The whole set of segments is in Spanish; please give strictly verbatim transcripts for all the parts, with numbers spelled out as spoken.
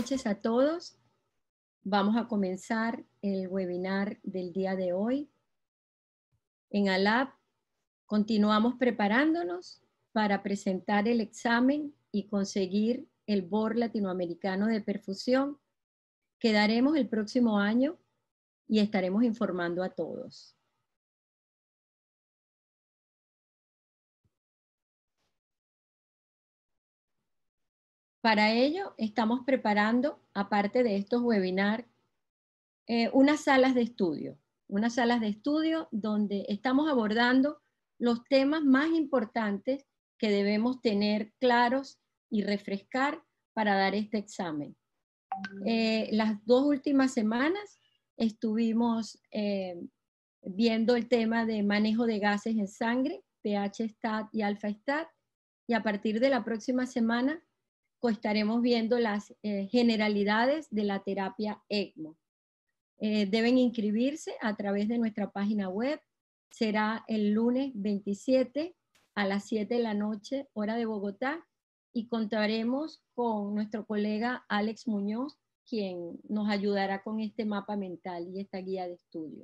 noches a todos. Vamos a comenzar el webinar del día de hoy. En ALAP continuamos preparándonos para presentar el examen y conseguir el Board Latinoamericano de Perfusión que daremos el próximo año y estaremos informando a todos. Para ello estamos preparando, aparte de estos webinars, eh, unas salas de estudio. Unas salas de estudio donde estamos abordando los temas más importantes que debemos tener claros y refrescar para dar este examen. Eh, las dos últimas semanas estuvimos eh, viendo el tema de manejo de gases en sangre, pH-Stat y Alpha-Stat, y a partir de la próxima semana pues, estaremos viendo las eh, generalidades de la terapia ECMO. Eh, deben inscribirse a través de nuestra página web. Será el lunes veintisiete a las siete de la noche, hora de Bogotá, y contaremos con nuestro colega Alex Muñoz, quien nos ayudará con este mapa mental y esta guía de estudio.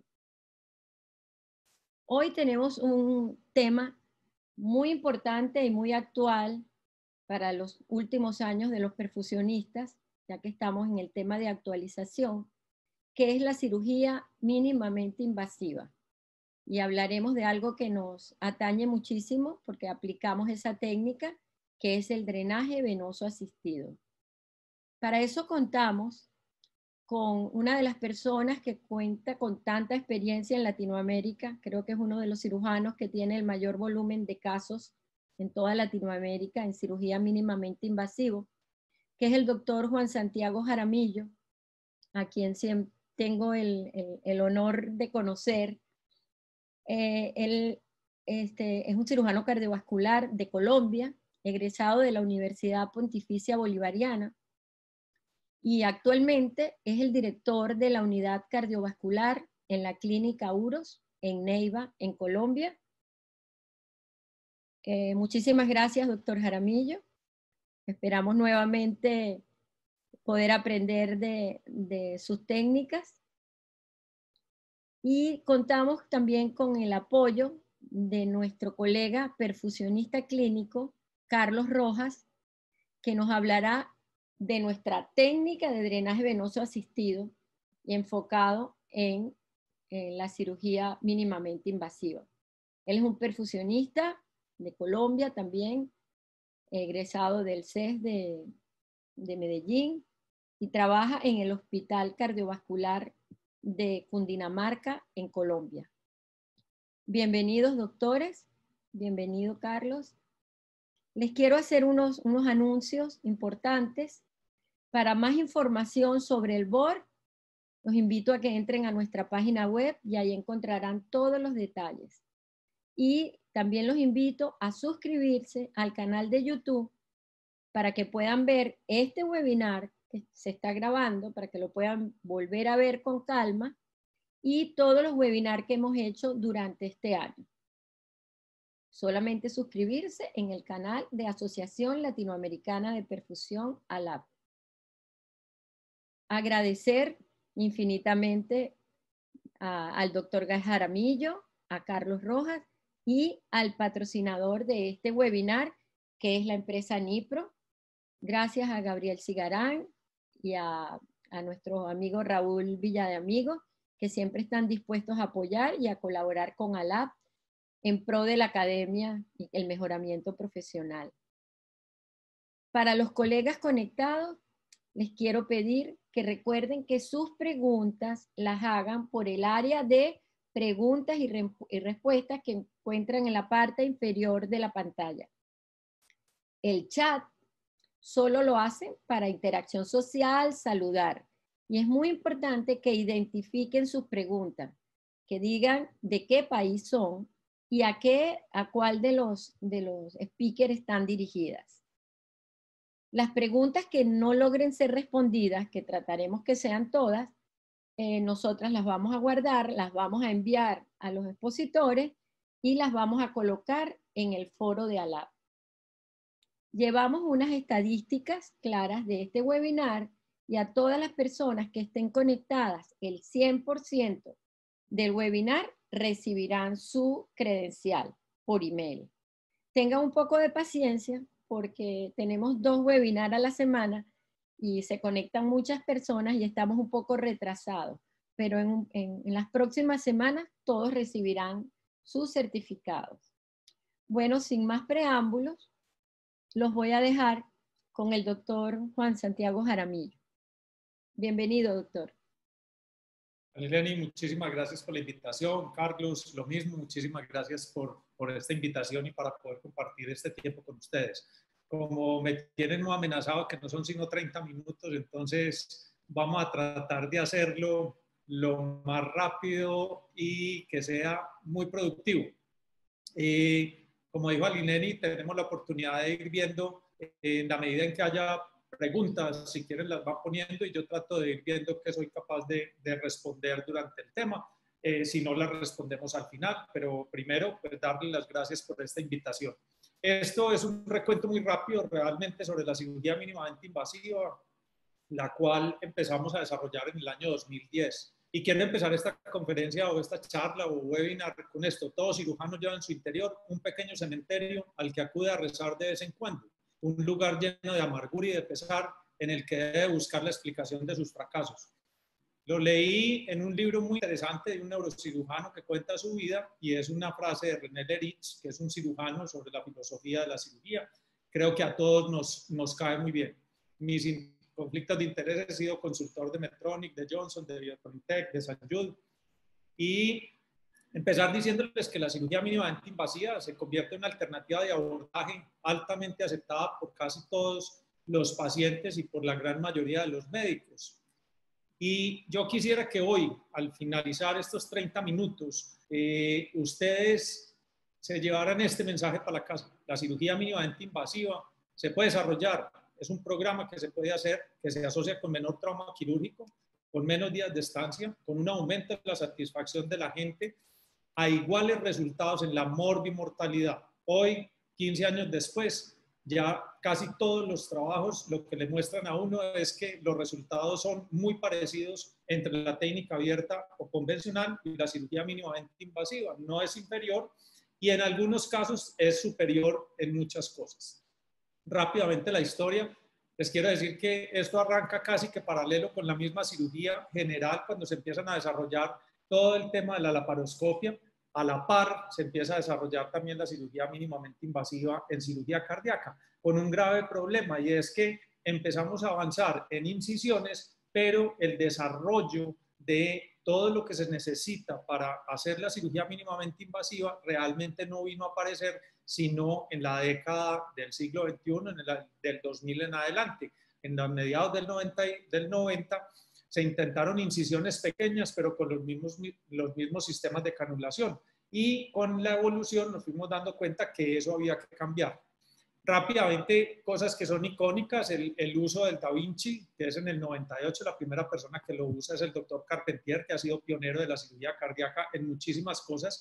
Hoy tenemos un tema muy importante y muy actual para los últimos años de los perfusionistas, ya que estamos en el tema de actualización, que es la cirugía mínimamente invasiva. Y hablaremos de algo que nos atañe muchísimo porque aplicamos esa técnica, que es el drenaje venoso asistido. Para eso contamos con una de las personas que cuenta con tanta experiencia en Latinoamérica. Creo que es uno de los cirujanos que tiene el mayor volumen de casos en toda Latinoamérica en cirugía mínimamente invasivo, que es el doctor Juan Santiago Jaramillo, a quien siempre tengo el, el, el honor de conocer. Eh, él este, es un cirujano cardiovascular de Colombia, egresado de la Universidad Pontificia Bolivariana, y actualmente es el director de la unidad cardiovascular en la Clínica Uros, en Neiva, en Colombia. Eh, muchísimas gracias, doctor Jaramillo. Esperamos nuevamente poder aprender de, de sus técnicas. Y contamos también con el apoyo de nuestro colega perfusionista clínico, Carlos Rojas, que nos hablará de nuestra técnica de drenaje venoso asistido y enfocado en, en la cirugía mínimamente invasiva. Él es un perfusionista de Colombia también, egresado del C E S de, de Medellín, y trabaja en el Hospital Cardiovascular de Cundinamarca, en Colombia. Bienvenidos, doctores. Bienvenido, Carlos. Les quiero hacer unos, unos anuncios importantes. Para más información sobre el Board, los invito a que entren a nuestra página web y ahí encontrarán todos los detalles. Y también los invito a suscribirse al canal de YouTube para que puedan ver este webinar que se está grabando, para que lo puedan volver a ver con calma, y todos los webinars que hemos hecho durante este año. Solamente suscribirse en el canal de Asociación Latinoamericana de Perfusión, ALAP. Agradecer infinitamente a, al doctor Jaramillo, a Carlos Rojas y al patrocinador de este webinar, que es la empresa Nipro. Gracias a Gabriel Cigarán y a, a nuestro amigo Raúl Villadaamigo, que siempre están dispuestos a apoyar y a colaborar con ALAP en pro de la academia y el mejoramiento profesional. Para los colegas conectados, les quiero pedir que recuerden que sus preguntas las hagan por el área de preguntas y, re y respuestas que encuentran en la parte inferior de la pantalla. El chat solo lo hacen para interacción social, saludar. Y es muy importante que identifiquen sus preguntas, que digan de qué país son y a, qué, a cuál de los, de los speakers están dirigidas. Las preguntas que no logren ser respondidas, que trataremos que sean todas, eh, nosotras las vamos a guardar, las vamos a enviar a los expositores y las vamos a colocar en el foro de ALAP. Llevamos unas estadísticas claras de este webinar y a todas las personas que estén conectadas, el cien por ciento del webinar recibirán su credencial por email. Tengan un poco de paciencia porque tenemos dos webinars a la semana y se conectan muchas personas y estamos un poco retrasados, pero en, en, en las próximas semanas todos recibirán sus certificados. Bueno, sin más preámbulos, los voy a dejar con el doctor Juan Santiago Jaramillo. Bienvenido, doctor. Leni, muchísimas gracias por la invitación. Carlos, lo mismo, muchísimas gracias por, por esta invitación y para poder compartir este tiempo con ustedes. Como me tienen no amenazado que no son sino treinta minutos, entonces vamos a tratar de hacerlo lo más rápido y que sea muy productivo. Eh, como dijo Alineni, tenemos la oportunidad de ir viendo eh, en la medida en que haya preguntas, si quieren las van poniendo y yo trato de ir viendo qué soy capaz de, de responder durante el tema. Eh, si no, las respondemos al final, pero primero, pues darle las gracias por esta invitación. Esto es un recuento muy rápido realmente sobre la cirugía mínimamente invasiva, la cual empezamos a desarrollar en el año dos mil diez. Y quiero empezar esta conferencia o esta charla o webinar con esto. Todo cirujano lleva en su interior un pequeño cementerio al que acude a rezar de vez en cuando. Un lugar lleno de amargura y de pesar en el que debe buscar la explicación de sus fracasos. Lo leí en un libro muy interesante de un neurocirujano que cuenta su vida y es una frase de René Leritz, que es un cirujano sobre la filosofía de la cirugía. Creo que a todos nos, nos cae muy bien. Mis conflictos de interés, he sido consultor de Medtronic, de Johnson, de Bioconitec, de Saint Jude, y empezar diciéndoles que la cirugía mínimamente invasiva se convierte en una alternativa de abordaje altamente aceptada por casi todos los pacientes y por la gran mayoría de los médicos. Y yo quisiera que hoy, al finalizar estos treinta minutos, eh, ustedes se llevaran este mensaje para la casa. La cirugía mínimamente invasiva se puede desarrollar. Es un programa que se puede hacer, que se asocia con menor trauma quirúrgico, con menos días de estancia, con un aumento de la satisfacción de la gente, a iguales resultados en la morbimortalidad. Hoy, quince años después, ya casi todos los trabajos lo que le muestran a uno es que los resultados son muy parecidos entre la técnica abierta o convencional y la cirugía mínimamente invasiva. No es inferior y en algunos casos es superior en muchas cosas. Rápidamente la historia, les quiero decir que esto arranca casi que paralelo con la misma cirugía general cuando se empiezan a desarrollar todo el tema de la laparoscopia. A la par se empieza a desarrollar también la cirugía mínimamente invasiva en cirugía cardíaca, con un grave problema y es que empezamos a avanzar en incisiones, pero el desarrollo de todo lo que se necesita para hacer la cirugía mínimamente invasiva realmente no vino a aparecer sino en la década del siglo veintiuno, en el, del dos mil en adelante. En los mediados del noventa, del noventa se intentaron incisiones pequeñas, pero con los mismos, los mismos sistemas de canulación. Y con la evolución nos fuimos dando cuenta que eso había que cambiar. Rápidamente, cosas que son icónicas, el, el uso del Da Vinci, que es en el noventa y ocho, la primera persona que lo usa es el doctor Carpentier, que ha sido pionero de la cirugía cardíaca en muchísimas cosas.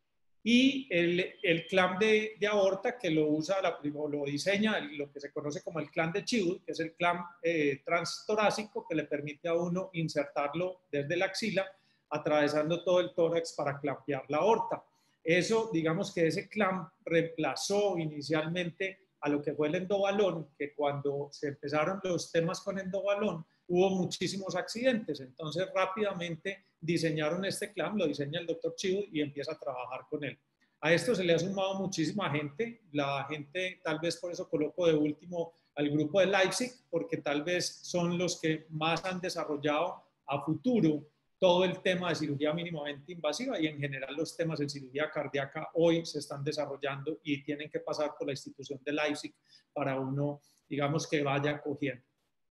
Y el, el clamp de, de aorta que lo usa, la, lo diseña lo que se conoce como el clamp de Child, que es el clamp eh, transtorácico que le permite a uno insertarlo desde la axila, atravesando todo el tórax para clampear la aorta. Eso, digamos que ese clamp reemplazó inicialmente a lo que fue el endobalón, que cuando se empezaron los temas con endobalón, hubo muchísimos accidentes. Entonces, rápidamente diseñaron este clamp, lo diseña el doctor Chiu y empieza a trabajar con él. A esto se le ha sumado muchísima gente. La gente, tal vez por eso coloco de último al grupo de Leipzig, porque tal vez son los que más han desarrollado a futuro todo el tema de cirugía mínimamente invasiva y en general los temas en cirugía cardíaca hoy se están desarrollando y tienen que pasar por la institución de Leipzig para uno, digamos, que vaya cogiendo.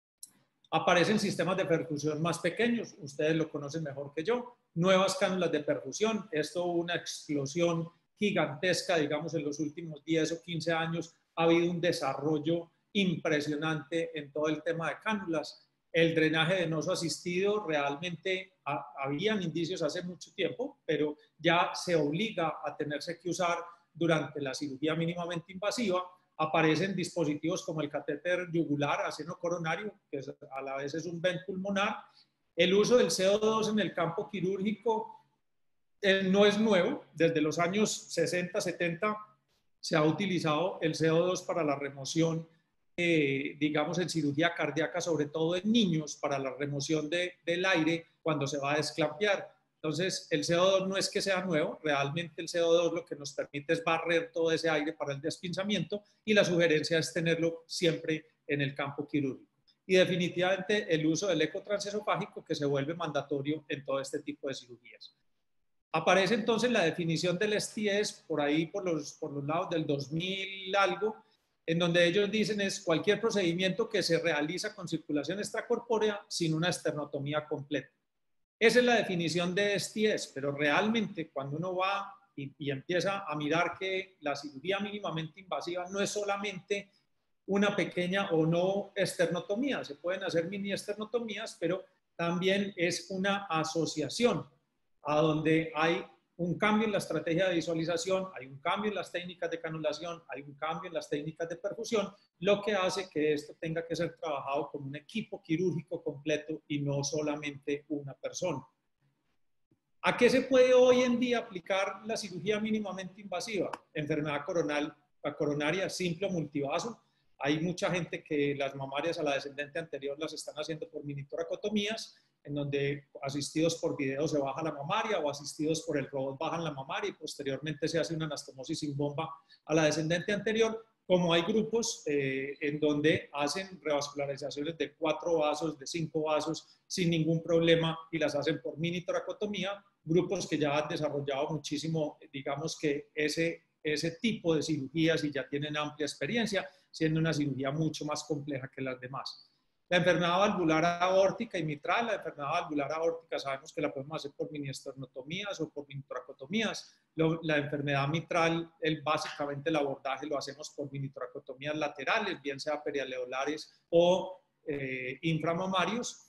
Aparecen sistemas de perfusión más pequeños, ustedes lo conocen mejor que yo, nuevas cánulas de perfusión, esto hubo una explosión gigantesca, digamos, en los últimos diez o quince años, ha habido un desarrollo impresionante en todo el tema de cánulas. El drenaje venoso asistido realmente ha, habían indicios hace mucho tiempo, pero ya se obliga a tenerse que usar durante la cirugía mínimamente invasiva. aparecen dispositivos como el catéter yugular a seno coronario, que es, a la vez es un vent pulmonar. El uso del C O dos en el campo quirúrgico eh, no es nuevo. Desde los años sesenta, setenta se ha utilizado el C O dos para la remoción, eh, digamos, en cirugía cardíaca, sobre todo en niños, para la remoción de, del aire cuando se va a desclampear. Entonces, el C O dos no es que sea nuevo, realmente el C O dos lo que nos permite es barrer todo ese aire para el despinzamiento, y la sugerencia es tenerlo siempre en el campo quirúrgico. Y definitivamente el uso del eco transesofágico, que se vuelve mandatorio en todo este tipo de cirugías. Aparece entonces la definición del S T S por ahí, por los, por los lados del dos mil algo, en donde ellos dicen es cualquier procedimiento que se realiza con circulación extracorpórea sin una esternotomía completa. Esa es la definición de S T S, pero realmente cuando uno va y, y empieza a mirar que la cirugía mínimamente invasiva no es solamente una pequeña o no esternotomía, se pueden hacer mini esternotomías, pero también es una asociación a donde hay un cambio en la estrategia de visualización, hay un cambio en las técnicas de canulación, hay un cambio en las técnicas de perfusión, lo que hace que esto tenga que ser trabajado con un equipo quirúrgico completo y no solamente una persona. ¿A qué se puede hoy en día aplicar la cirugía mínimamente invasiva? Enfermedad coronal, coronaria simple o multivaso. Hay mucha gente que las mamarias a la descendente anterior las están haciendo por mini toracotomías, en donde asistidos por video se baja la mamaria o asistidos por el robot bajan la mamaria y posteriormente se hace una anastomosis sin bomba a la descendente anterior, como hay grupos eh, en donde hacen revascularizaciones de cuatro vasos, de cinco vasos sin ningún problema y las hacen por mini toracotomía, grupos que ya han desarrollado muchísimo, digamos que ese, ese tipo de cirugías y ya tienen amplia experiencia, siendo una cirugía mucho más compleja que las demás. La enfermedad valvular aórtica y mitral, la enfermedad valvular aórtica sabemos que la podemos hacer por mini esternotomías o por mini toracotomías. La enfermedad mitral, el, básicamente el abordaje lo hacemos por mini toracotomías laterales, bien sea perialveolares o eh, inframamarios.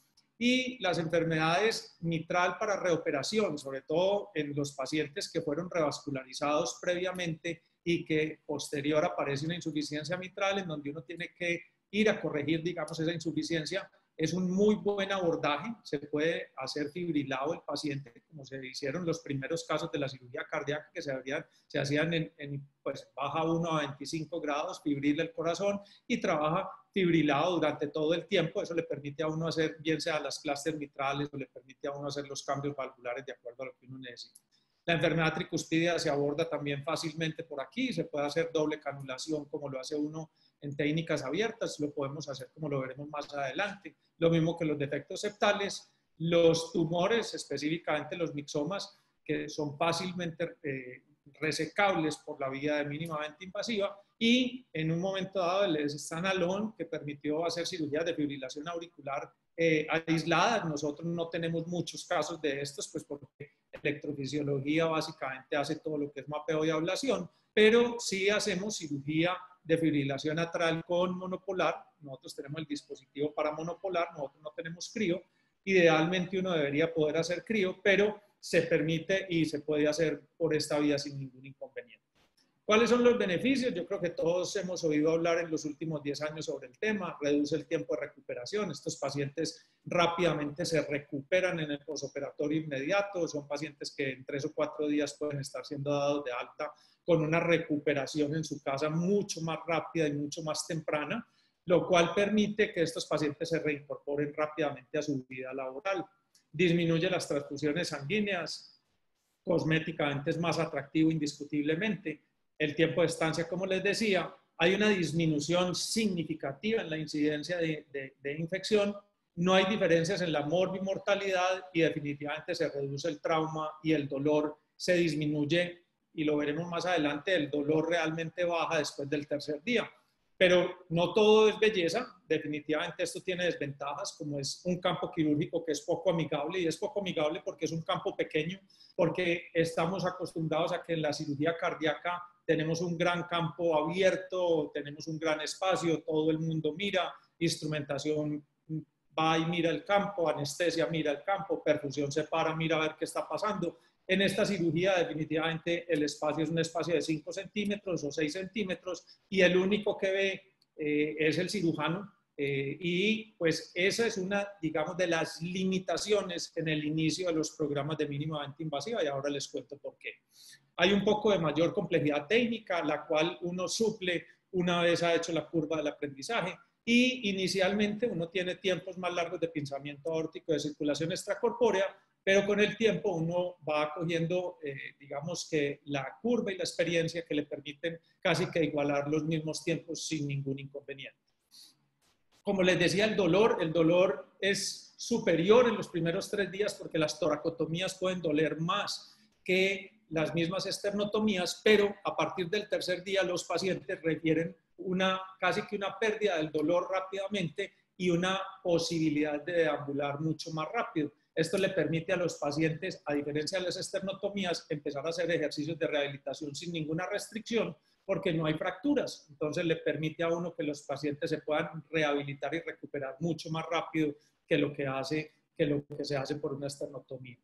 Y las enfermedades mitral para reoperación, sobre todo en los pacientes que fueron revascularizados previamente y que posterior aparece una insuficiencia mitral en donde uno tiene que ir a corregir, digamos, esa insuficiencia, es un muy buen abordaje. Se puede hacer fibrilado el paciente, como se hicieron los primeros casos de la cirugía cardíaca que se, habrían, se hacían en, en pues, baja uno a veinticinco grados, fibrila el corazón y trabaja fibrilado durante todo el tiempo. Eso le permite a uno hacer, bien sea las clústeres mitrales, o le permite a uno hacer los cambios valvulares de acuerdo a lo que uno necesita. La enfermedad tricuspídea se aborda también fácilmente por aquí, se puede hacer doble canulación como lo hace uno en técnicas abiertas, lo podemos hacer como lo veremos más adelante. Lo mismo que los defectos septales, los tumores, específicamente los mixomas, que son fácilmente eh, resecables por la vía de mínimamente invasiva, y en un momento dado el Stanalone, que permitió hacer cirugías de fibrilación auricular eh, aisladas. Nosotros no tenemos muchos casos de estos, pues porque electrofisiología básicamente hace todo lo que es mapeo y ablación, pero sí hacemos cirugía de fibrilación atral con monopolar. Nosotros tenemos el dispositivo para monopolar, nosotros no tenemos crío. Idealmente uno debería poder hacer crío, pero se permite y se puede hacer por esta vía sin ningún inconveniente. ¿Cuáles son los beneficios? Yo creo que todos hemos oído hablar en los últimos diez años sobre el tema. Reduce el tiempo de recuperación. Estos pacientes rápidamente se recuperan en el posoperatorio inmediato. Son pacientes que en tres o cuatro días pueden estar siendo dados de alta con una recuperación en su casa mucho más rápida y mucho más temprana, lo cual permite que estos pacientes se reincorporen rápidamente a su vida laboral. Disminuye las transfusiones sanguíneas. Cosméticamente es más atractivo indiscutiblemente. El tiempo de estancia, como les decía, hay una disminución significativa en la incidencia de, de, de infección, no hay diferencias en la morbimortalidad y definitivamente se reduce el trauma y el dolor se disminuye, y lo veremos más adelante, el dolor realmente baja después del tercer día. Pero no todo es belleza, definitivamente esto tiene desventajas, como es un campo quirúrgico que es poco amigable, y es poco amigable porque es un campo pequeño, porque estamos acostumbrados a que en la cirugía cardíaca tenemos un gran campo abierto, tenemos un gran espacio, todo el mundo mira, instrumentación va y mira el campo, anestesia mira el campo, perfusión se para, mira a ver qué está pasando. En esta cirugía definitivamente el espacio es un espacio de cinco centímetros o seis centímetros y el único que ve eh, es el cirujano eh, y pues esa es una, digamos, de las limitaciones en el inicio de los programas de mínimamente invasiva y ahora les cuento por qué. Hay un poco de mayor complejidad técnica, la cual uno suple una vez ha hecho la curva del aprendizaje y inicialmente uno tiene tiempos más largos de pinzamiento aórtico, de circulación extracorpórea, pero con el tiempo uno va cogiendo, eh, digamos que la curva y la experiencia que le permiten casi que igualar los mismos tiempos sin ningún inconveniente. Como les decía, el dolor, el dolor es superior en los primeros tres días porque las toracotomías pueden doler más que las mismas esternotomías, pero a partir del tercer día los pacientes refieren una, casi que una pérdida del dolor rápidamente y una posibilidad de deambular mucho más rápido. Esto le permite a los pacientes, a diferencia de las esternotomías, empezar a hacer ejercicios de rehabilitación sin ninguna restricción porque no hay fracturas. Entonces le permite a uno que los pacientes se puedan rehabilitar y recuperar mucho más rápido que lo que, hace, que, lo que se hace por una esternotomía.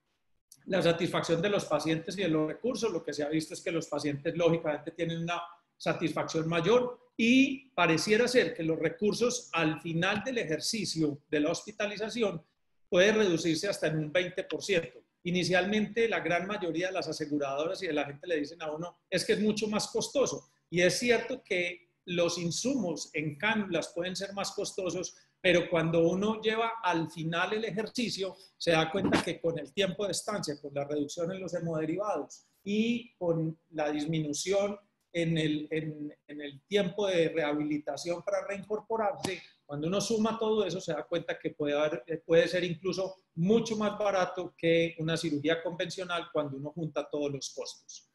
La satisfacción de los pacientes y de los recursos, lo que se ha visto es que los pacientes lógicamente tienen una satisfacción mayor y pareciera ser que los recursos al final del ejercicio de la hospitalización puede reducirse hasta en un veinte por ciento. Inicialmente la gran mayoría de las aseguradoras y de la gente le dicen a uno es que es mucho más costoso y es cierto que los insumos en cánulas pueden ser más costosos, pero cuando uno lleva al final el ejercicio se da cuenta que con el tiempo de estancia, con la reducción en los hemoderivados y con la disminución en el, en, en el tiempo de rehabilitación para reincorporarse, cuando uno suma todo eso se da cuenta que puede, haber, puede ser incluso mucho más barato que una cirugía convencional cuando uno junta todos los costos.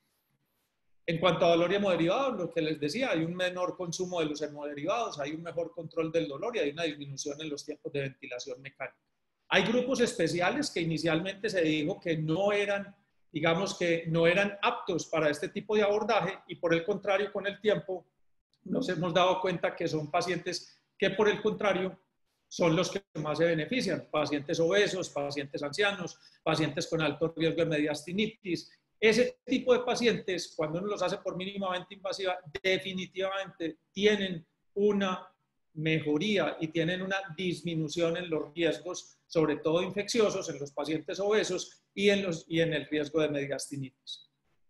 En cuanto a dolor y hemoderivados, lo que les decía, hay un menor consumo de los hemoderivados, hay un mejor control del dolor y hay una disminución en los tiempos de ventilación mecánica. Hay grupos especiales que inicialmente se dijo que no eran, digamos que no eran aptos para este tipo de abordaje y por el contrario, con el tiempo nos hemos dado cuenta que son pacientes que por el contrario son los que más se benefician, pacientes obesos, pacientes ancianos, pacientes con alto riesgo de mediastinitis. Ese tipo de pacientes, cuando uno los hace por mínimamente invasiva, definitivamente tienen una mejoría y tienen una disminución en los riesgos, sobre todo infecciosos, en los pacientes obesos y en, los, y en el riesgo de mediastinitis.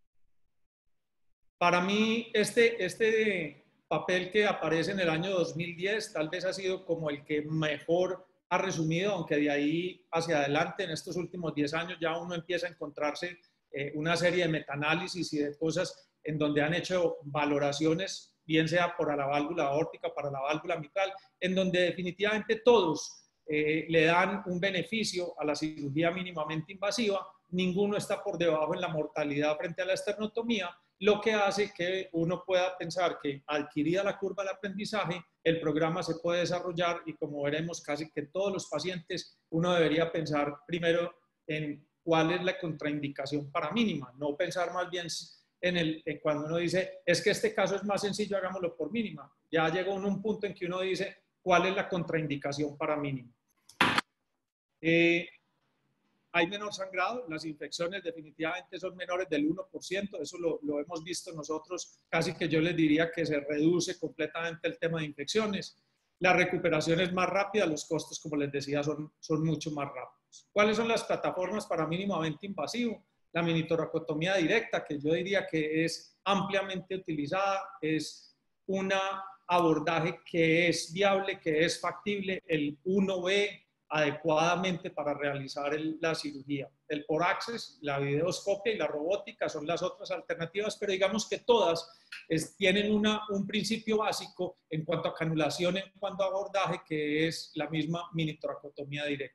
Para mí, este, este papel que aparece en el año dos mil diez tal vez ha sido como el que mejor ha resumido, aunque de ahí hacia adelante, en estos últimos diez años, ya uno empieza a encontrarse eh, una serie de metaanálisis y de cosas en donde han hecho valoraciones, bien sea por la válvula aórtica, para la válvula mitral, en donde definitivamente todos eh, le dan un beneficio a la cirugía mínimamente invasiva, ninguno está por debajo en la mortalidad frente a la esternotomía, lo que hace que uno pueda pensar que adquirida la curva del aprendizaje, el programa se puede desarrollar y como veremos casi que todos los pacientes, uno debería pensar primero en cuál es la contraindicación para mínima, no pensar más bien en el, en cuando uno dice, es que este caso es más sencillo, hagámoslo por mínima. Ya llegó en un punto en que uno dice, ¿cuál es la contraindicación para mínima? Eh, Hay menor sangrado, las infecciones definitivamente son menores del uno por ciento, eso lo, lo hemos visto nosotros, casi que yo les diría que se reduce completamente el tema de infecciones. La recuperación es más rápida, los costos, como les decía, son, son mucho más rápidos. ¿Cuáles son las plataformas para mínimamente invasivo? La minitoracotomía directa, que yo diría que es ampliamente utilizada, es un abordaje que es viable, que es factible, el uno ve adecuadamente para realizar el, la cirugía. El por access, la videoscopia y la robótica son las otras alternativas, pero digamos que todas es, tienen una, un principio básico en cuanto a canulación, en cuanto a abordaje, que es la misma minitoracotomía directa.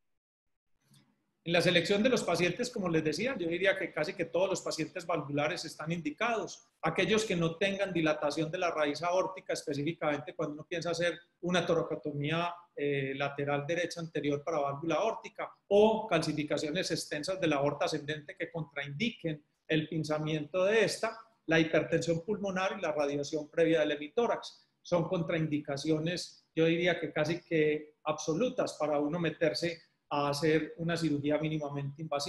En la selección de los pacientes, como les decía, yo diría que casi que todos los pacientes valvulares están indicados. Aquellos que no tengan dilatación de la raíz aórtica, específicamente cuando uno piensa hacer una toracotomía eh, lateral derecha anterior para válvula aórtica o calcificaciones extensas de la aorta ascendente que contraindiquen el pinzamiento de esta, la hipertensión pulmonar y la radiación previa del hemitórax. Son contraindicaciones, yo diría que casi que absolutas para uno meterse a hacer una cirugía mínimamente invasiva.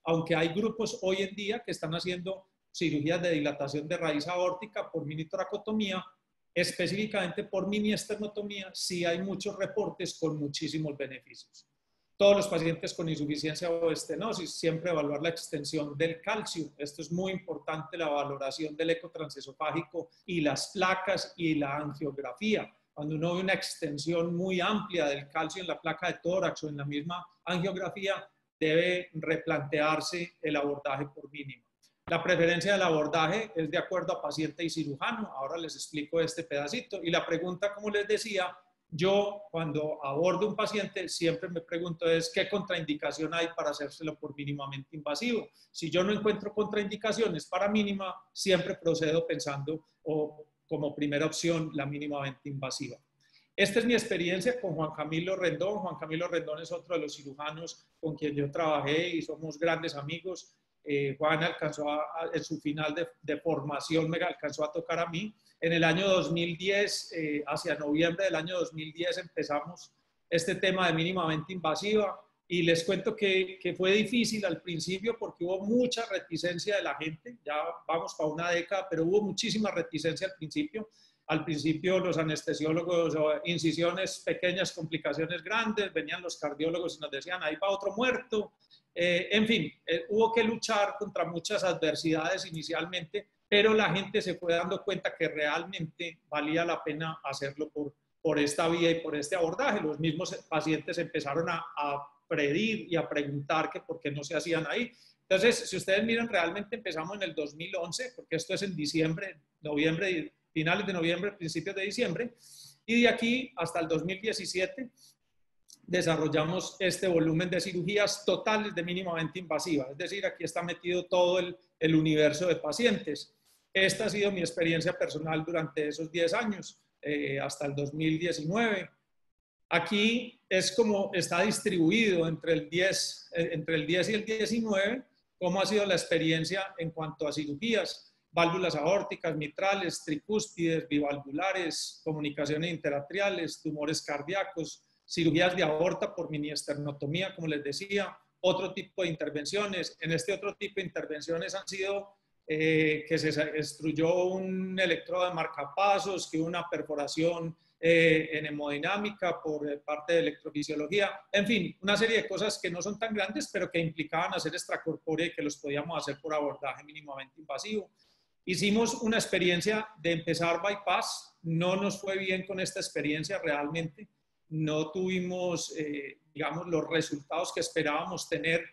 aunque hay grupos hoy en día que están haciendo cirugías de dilatación de raíz aórtica por mini toracotomía, específicamente por mini esternotomía, sí hay muchos reportes con muchísimos beneficios. Todos los pacientes con insuficiencia o estenosis, siempre evaluar la extensión del calcio. Esto es muy importante, la valoración del eco transesofágico y las placas y la angiografía. Cuando uno ve una extensión muy amplia del calcio en la placa de tórax o en la misma angiografía, debe replantearse el abordaje por mínimo. La preferencia del abordaje es de acuerdo a paciente y cirujano. Ahora les explico este pedacito. Y la pregunta, como les decía, yo cuando abordo un paciente siempre me pregunto es qué contraindicación hay para hacérselo por mínimamente invasivo. Si yo no encuentro contraindicaciones para mínima, siempre procedo pensando o como primera opción la mínimamente invasiva. Esta es mi experiencia con Juan Camilo Rendón. Juan Camilo Rendón es otro de los cirujanos con quien yo trabajé y somos grandes amigos. Eh, Juan alcanzó a, a, en su final de, de formación me alcanzó a tocar a mí. En el año dos mil diez, eh, hacia noviembre del año dos mil diez, empezamos este tema de mínimamente invasiva y les cuento que, que fue difícil al principio porque hubo mucha reticencia de la gente, ya vamos para una década, pero hubo muchísima reticencia al principio. Al principio los anestesiólogos, incisiones pequeñas, complicaciones grandes, venían los cardiólogos y nos decían, ahí va otro muerto. Eh, en fin, eh, hubo que luchar contra muchas adversidades inicialmente, pero la gente se fue dando cuenta que realmente valía la pena hacerlo por, por esta vía y por este abordaje. Los mismos pacientes empezaron a, a pedir y a preguntar que por qué no se hacían ahí. Entonces, si ustedes miran, realmente empezamos en el dos mil once, porque esto es en diciembre, noviembre, finales de noviembre, principios de diciembre, y de aquí hasta el dos mil diecisiete desarrollamos este volumen de cirugías totales de mínimamente invasiva, es decir, aquí está metido todo el, el universo de pacientes. Esta ha sido mi experiencia personal durante esos diez años, eh, hasta el dos mil diecinueve. Aquí es como está distribuido entre el diez, eh, entre el diez y el diecinueve, cómo ha sido la experiencia en cuanto a cirugías, válvulas aórticas, mitrales, tricúspides, bivalvulares, comunicaciones interatriales, tumores cardíacos, cirugías de aorta por mini esternotomía, como les decía, otro tipo de intervenciones. En este otro tipo de intervenciones han sido eh, que se extruyó un electrodo de marcapasos, que hubo una perforación eh, en hemodinámica por parte de electrofisiología, en fin, una serie de cosas que no son tan grandes, pero que implicaban hacer extracorpórea y que los podíamos hacer por abordaje mínimamente invasivo. Hicimos una experiencia de empezar bypass, no nos fue bien con esta experiencia realmente, no tuvimos, eh, digamos, los resultados que esperábamos tener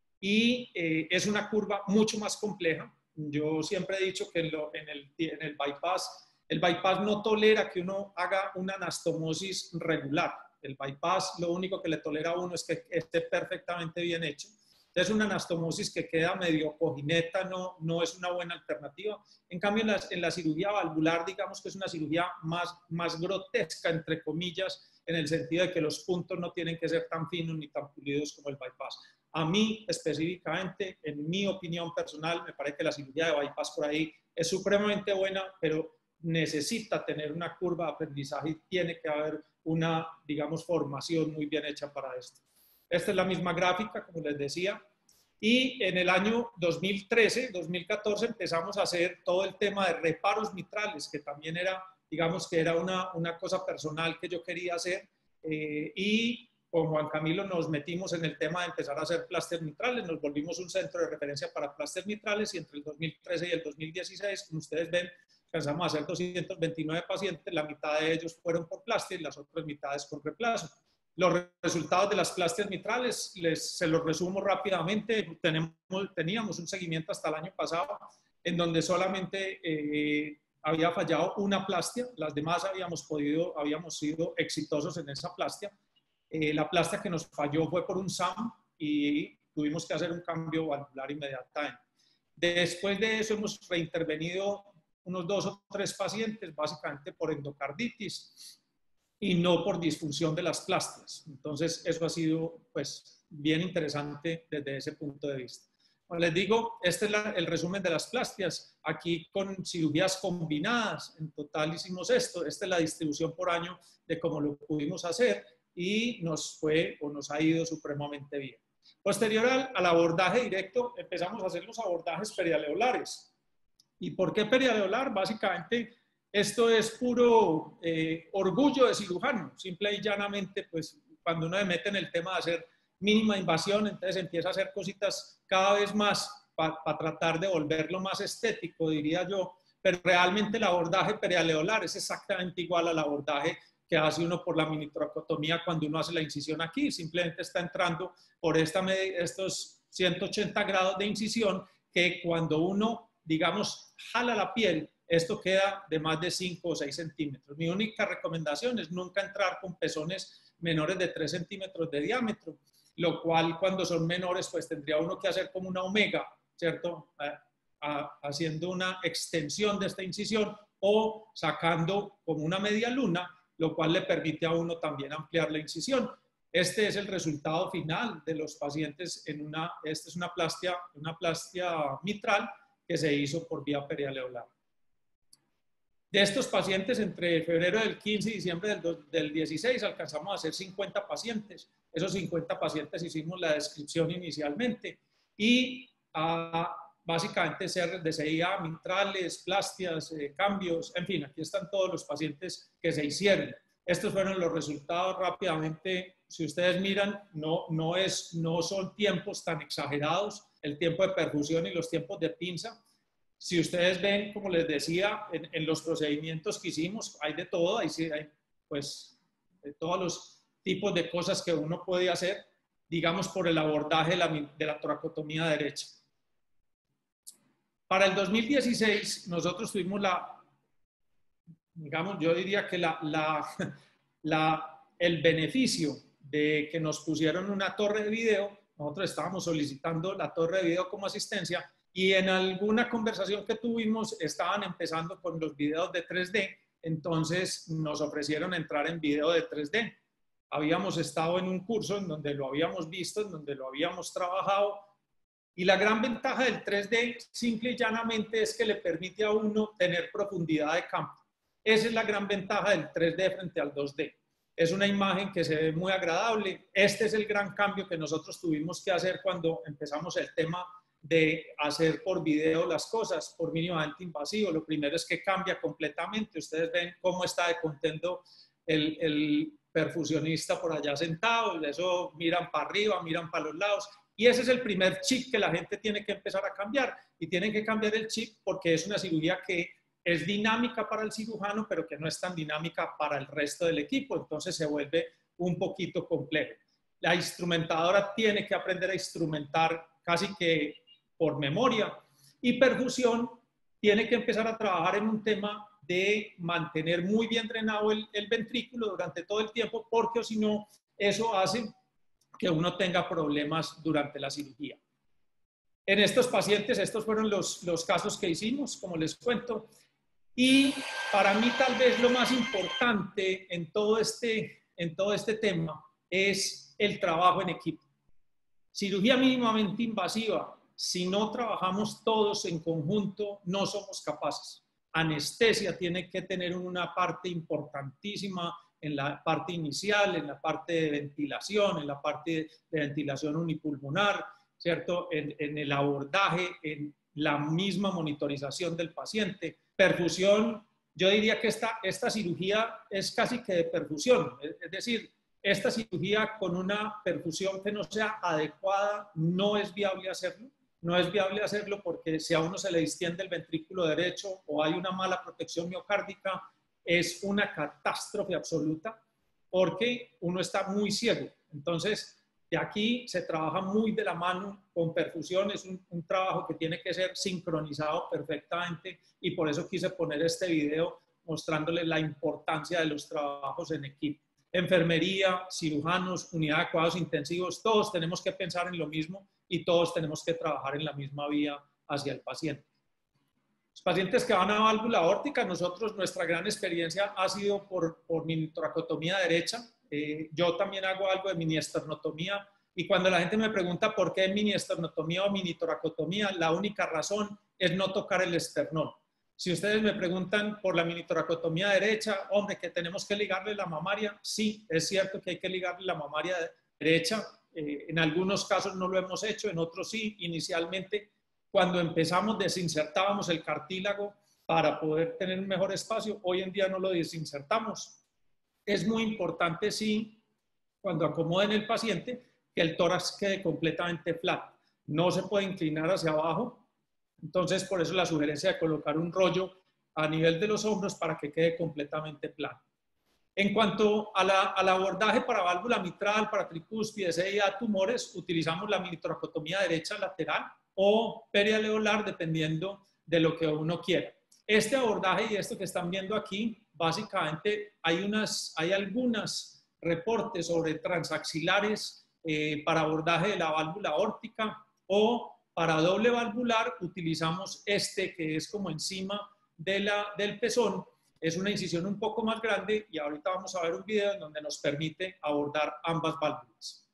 y eh, es una curva mucho más compleja. Yo siempre he dicho que en, lo, en, el, en el bypass, el bypass no tolera que uno haga una anastomosis regular. El bypass lo único que le tolera a uno es que esté perfectamente bien hecho. Entonces, una anastomosis que queda medio cojineta no, no es una buena alternativa. En cambio, en la, en la cirugía valvular, digamos que es una cirugía más, más grotesca, entre comillas, en el sentido de que los puntos no tienen que ser tan finos ni tan pulidos como el bypass. A mí, específicamente, en mi opinión personal, me parece que la cirugía de bypass por ahí es supremamente buena, pero necesita tener una curva de aprendizaje y tiene que haber una, digamos, formación muy bien hecha para esto. Esta es la misma gráfica, como les decía, y en el año dos mil trece, dos mil catorce empezamos a hacer todo el tema de reparos mitrales, que también era, digamos que era una, una cosa personal que yo quería hacer, eh, y con Juan Camilo nos metimos en el tema de empezar a hacer plastes mitrales, nos volvimos un centro de referencia para plastes mitrales y entre el dos mil trece y el dos mil dieciséis, como ustedes ven, alcanzamos a hacer doscientos veintinueve pacientes, la mitad de ellos fueron por plastes y las otras mitades con reemplazo. Los resultados de las plastes mitrales, les, se los resumo rápidamente. Tenemos, teníamos un seguimiento hasta el año pasado en donde solamente eh, había fallado una plastia, las demás habíamos, podido, habíamos sido exitosos en esa plastia. Eh, la plastia que nos falló fue por un S A M y tuvimos que hacer un cambio valvular inmediatamente. Después de eso hemos reintervenido unos dos o tres pacientes, básicamente por endocarditis y no por disfunción de las plastias. Entonces, eso ha sido, pues, bien interesante desde ese punto de vista. Como les digo, este es la, el resumen de las plastias. Aquí con cirugías combinadas, en total hicimos esto. Esta es la distribución por año de cómo lo pudimos hacer y nos fue o nos ha ido supremamente bien. Posterior al, al abordaje directo, empezamos a hacer los abordajes perialveolares. ¿Y por qué perialveolar? Básicamente, esto es puro eh, orgullo de cirujano. Simple y llanamente, pues, cuando uno se mete en el tema de hacer mínima invasión, entonces empieza a hacer cositas cada vez más para pa tratar de volverlo más estético, diría yo. Pero realmente el abordaje perialveolar es exactamente igual al abordaje que hace uno por la mini toracotomía cuando uno hace la incisión aquí. Simplemente está entrando por esta, estos ciento ochenta grados de incisión que cuando uno, digamos, jala la piel, esto queda de más de cinco o seis centímetros. Mi única recomendación es nunca entrar con pezones menores de tres centímetros de diámetro, lo cual cuando son menores pues tendría uno que hacer como una omega, ¿cierto? A, haciendo una extensión de esta incisión o sacando como una media luna, lo cual le permite a uno también ampliar la incisión. Este es el resultado final de los pacientes en una, esta es una plastia, una plastia mitral que se hizo por vía perialveolar. De estos pacientes, entre febrero del quince y diciembre del, del dieciséis, alcanzamos a hacer cincuenta pacientes. Esos cincuenta pacientes hicimos la descripción inicialmente y uh, básicamente C R D C I A, mitrales, plastias, eh, cambios, en fin, aquí están todos los pacientes que se hicieron. Estos fueron los resultados rápidamente. Si ustedes miran, no, no, es, no son tiempos tan exagerados, el tiempo de perfusión y los tiempos de pinza. Si ustedes ven, como les decía, en, en los procedimientos que hicimos, hay de todo, hay, hay pues de todos los tipos de cosas que uno puede hacer, digamos, por el abordaje de la, de la toracotomía derecha. Para el dos mil dieciséis, nosotros tuvimos la, digamos, yo diría que la, la, la, el beneficio de que nos pusieron una torre de video. Nosotros estábamos solicitando la torre de video como asistencia y en alguna conversación que tuvimos estaban empezando con los videos de tres D, entonces nos ofrecieron entrar en video de tres D. Habíamos estado en un curso en donde lo habíamos visto, en donde lo habíamos trabajado. Y la gran ventaja del tres D, simple y llanamente, es que le permite a uno tener profundidad de campo. Esa es la gran ventaja del tres D frente al dos D. Es una imagen que se ve muy agradable. Este es el gran cambio que nosotros tuvimos que hacer cuando empezamos el tema de hacer por video las cosas, por mínimamente invasivo. Lo primero es que cambia completamente. Ustedes ven cómo está de contento el, el perfusionista por allá sentado. Eso miran para arriba, miran para los lados. Y ese es el primer chip que la gente tiene que empezar a cambiar. Y tienen que cambiar el chip porque es una cirugía que es dinámica para el cirujano, pero que no es tan dinámica para el resto del equipo. Entonces se vuelve un poquito complejo. La instrumentadora tiene que aprender a instrumentar casi que por memoria. Y perfusión tiene que empezar a trabajar en un tema de mantener muy bien drenado el, el ventrículo durante todo el tiempo, porque si no, eso hace que uno tenga problemas durante la cirugía. En estos pacientes, estos fueron los, los casos que hicimos, como les cuento. Y para mí tal vez lo más importante en todo este, en todo este tema es el trabajo en equipo. Cirugía mínimamente invasiva, si no trabajamos todos en conjunto, no somos capaces. Anestesia tiene que tener una parte importantísima en la parte inicial, en la parte de ventilación, en la parte de ventilación unipulmonar, ¿cierto? En, en el abordaje, en la misma monitorización del paciente. Perfusión, yo diría que esta, esta cirugía es casi que de perfusión, es, es decir, esta cirugía con una perfusión que no sea adecuada no es viable hacerlo. No es viable hacerlo porque si a uno se le distiende el ventrículo derecho o hay una mala protección miocárdica, es una catástrofe absoluta porque uno está muy ciego. Entonces, de aquí se trabaja muy de la mano con perfusión, es un, un trabajo que tiene que ser sincronizado perfectamente y por eso quise poner este video mostrándoles la importancia de los trabajos en equipo. Enfermería, cirujanos, unidad de cuidados intensivos, todos tenemos que pensar en lo mismo y todos tenemos que trabajar en la misma vía hacia el paciente. Los pacientes que van a válvula aórtica, nosotros, nuestra gran experiencia ha sido por, por mini toracotomía derecha. Eh, yo también hago algo de mini esternotomía y cuando la gente me pregunta por qué mini esternotomía o mini toracotomía, la única razón es no tocar el esternón. Si ustedes me preguntan por la mini toracotomía derecha, hombre, que tenemos que ligarle la mamaria, sí, es cierto que hay que ligarle la mamaria derecha, Eh, en algunos casos no lo hemos hecho, en otros sí. Inicialmente, cuando empezamos, desinsertábamos el cartílago para poder tener un mejor espacio. Hoy en día no lo desinsertamos. Es muy importante, sí, cuando acomoden el paciente, que el tórax quede completamente flat. No se puede inclinar hacia abajo. Entonces, por eso la sugerencia de colocar un rollo a nivel de los hombros para que quede completamente plano. En cuanto a la, al abordaje para válvula mitral, para tricúspide, C I A, tumores, utilizamos la minitoracotomía derecha lateral o perialveolar, dependiendo de lo que uno quiera. Este abordaje y esto que están viendo aquí, básicamente hay, unas, hay algunos reportes sobre transaxilares eh, para abordaje de la válvula aórtica, o para doble valvular utilizamos este que es como encima de la, del pezón. Es una incisión un poco más grande y ahorita vamos a ver un video en donde nos permite abordar ambas válvulas.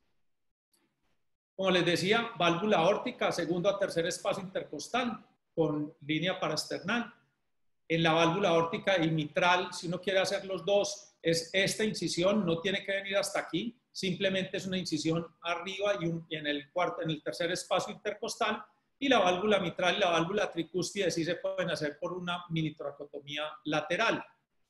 Como les decía, válvula aórtica, segundo a tercer espacio intercostal con línea parasternal. En la válvula aórtica y mitral, si uno quiere hacer los dos, es esta incisión, no tiene que venir hasta aquí, simplemente es una incisión arriba y, un, y en, el cuarto, en el tercer espacio intercostal. Y la válvula mitral y la válvula tricúspide sí se pueden hacer por una minitoracotomía lateral.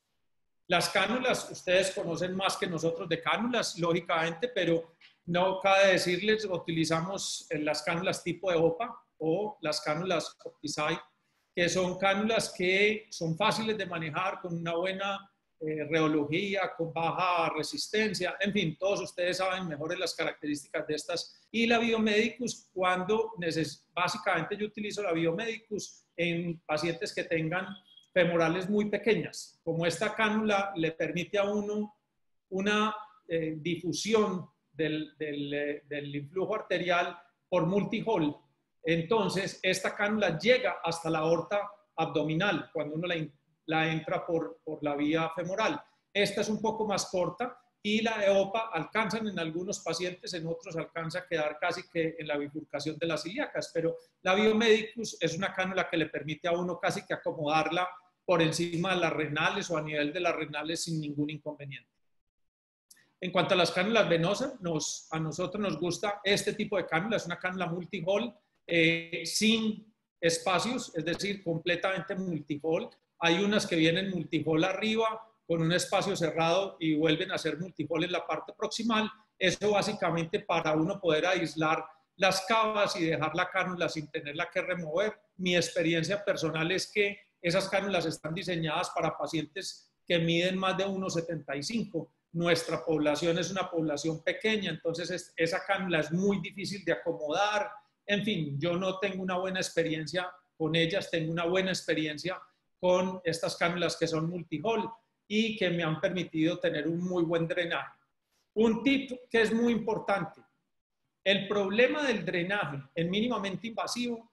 Las cánulas, ustedes conocen más que nosotros de cánulas, lógicamente, pero no cabe decirles, utilizamos las cánulas tipo de O P A o las cánulas Optisite, que son cánulas que son fáciles de manejar, con una buena eh, reología, con baja resistencia, en fin, todos ustedes saben mejores las características de estas. Y la Biomedicus, cuando neces básicamente yo utilizo la Biomedicus en pacientes que tengan femorales muy pequeñas, como esta cánula le permite a uno una eh, difusión del, del, eh, del influjo arterial por multihole. Entonces, esta cánula llega hasta la aorta abdominal cuando uno la, la entra por, por la vía femoral. Esta es un poco más corta y la E O P A alcanzan en algunos pacientes, en otros alcanza a quedar casi que en la bifurcación de las ilíacas, pero la Biomedicus es una cánula que le permite a uno casi que acomodarla por encima de las renales o a nivel de las renales sin ningún inconveniente. En cuanto a las cánulas venosas, nos, a nosotros nos gusta este tipo de cánula, es una cánula multihole, Eh, sin espacios, es decir, completamente multihole. Hay unas que vienen multihole arriba con un espacio cerrado y vuelven a ser multihole en la parte proximal. Eso básicamente para uno poder aislar las cavas y dejar la cánula sin tenerla que remover. Mi experiencia personal es que esas cánulas están diseñadas para pacientes que miden más de uno setenta y cinco. Nuestra población es una población pequeña, entonces es, esa cánula es muy difícil de acomodar. En fin, yo no tengo una buena experiencia con ellas, tengo una buena experiencia con estas cánulas que son multihole y que me han permitido tener un muy buen drenaje. Un tip que es muy importante, el problema del drenaje en mínimamente invasivo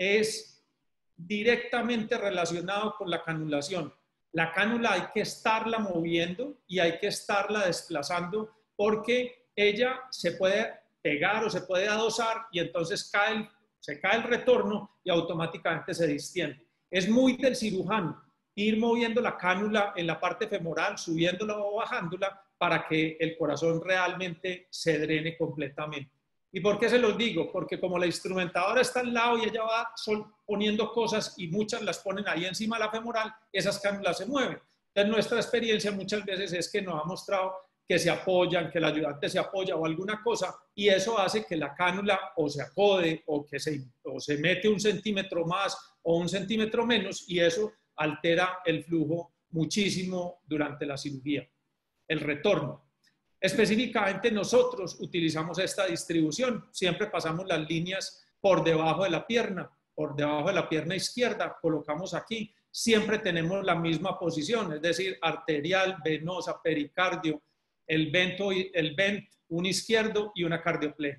es directamente relacionado con la canulación. La cánula hay que estarla moviendo y hay que estarla desplazando porque ella se puede pegar o se puede adosar y entonces cae, se cae el retorno y automáticamente se distiende. Es muy del cirujano ir moviendo la cánula en la parte femoral, subiéndola o bajándola para que el corazón realmente se drene completamente. ¿Y por qué se los digo? Porque como la instrumentadora está al lado y ella va poniendo cosas y muchas las ponen ahí encima de la femoral, esas cánulas se mueven. Entonces nuestra experiencia muchas veces es que nos ha mostrado que se apoyan, que el ayudante se apoya o alguna cosa, y eso hace que la cánula o se acode o que se, o se mete un centímetro más o un centímetro menos, y eso altera el flujo muchísimo durante la cirugía. El retorno. Específicamente nosotros utilizamos esta distribución, siempre pasamos las líneas por debajo de la pierna, por debajo de la pierna izquierda, colocamos aquí, siempre tenemos la misma posición, es decir, arterial, venosa, pericardio, el vento, el vent, un izquierdo y una cardioplegia.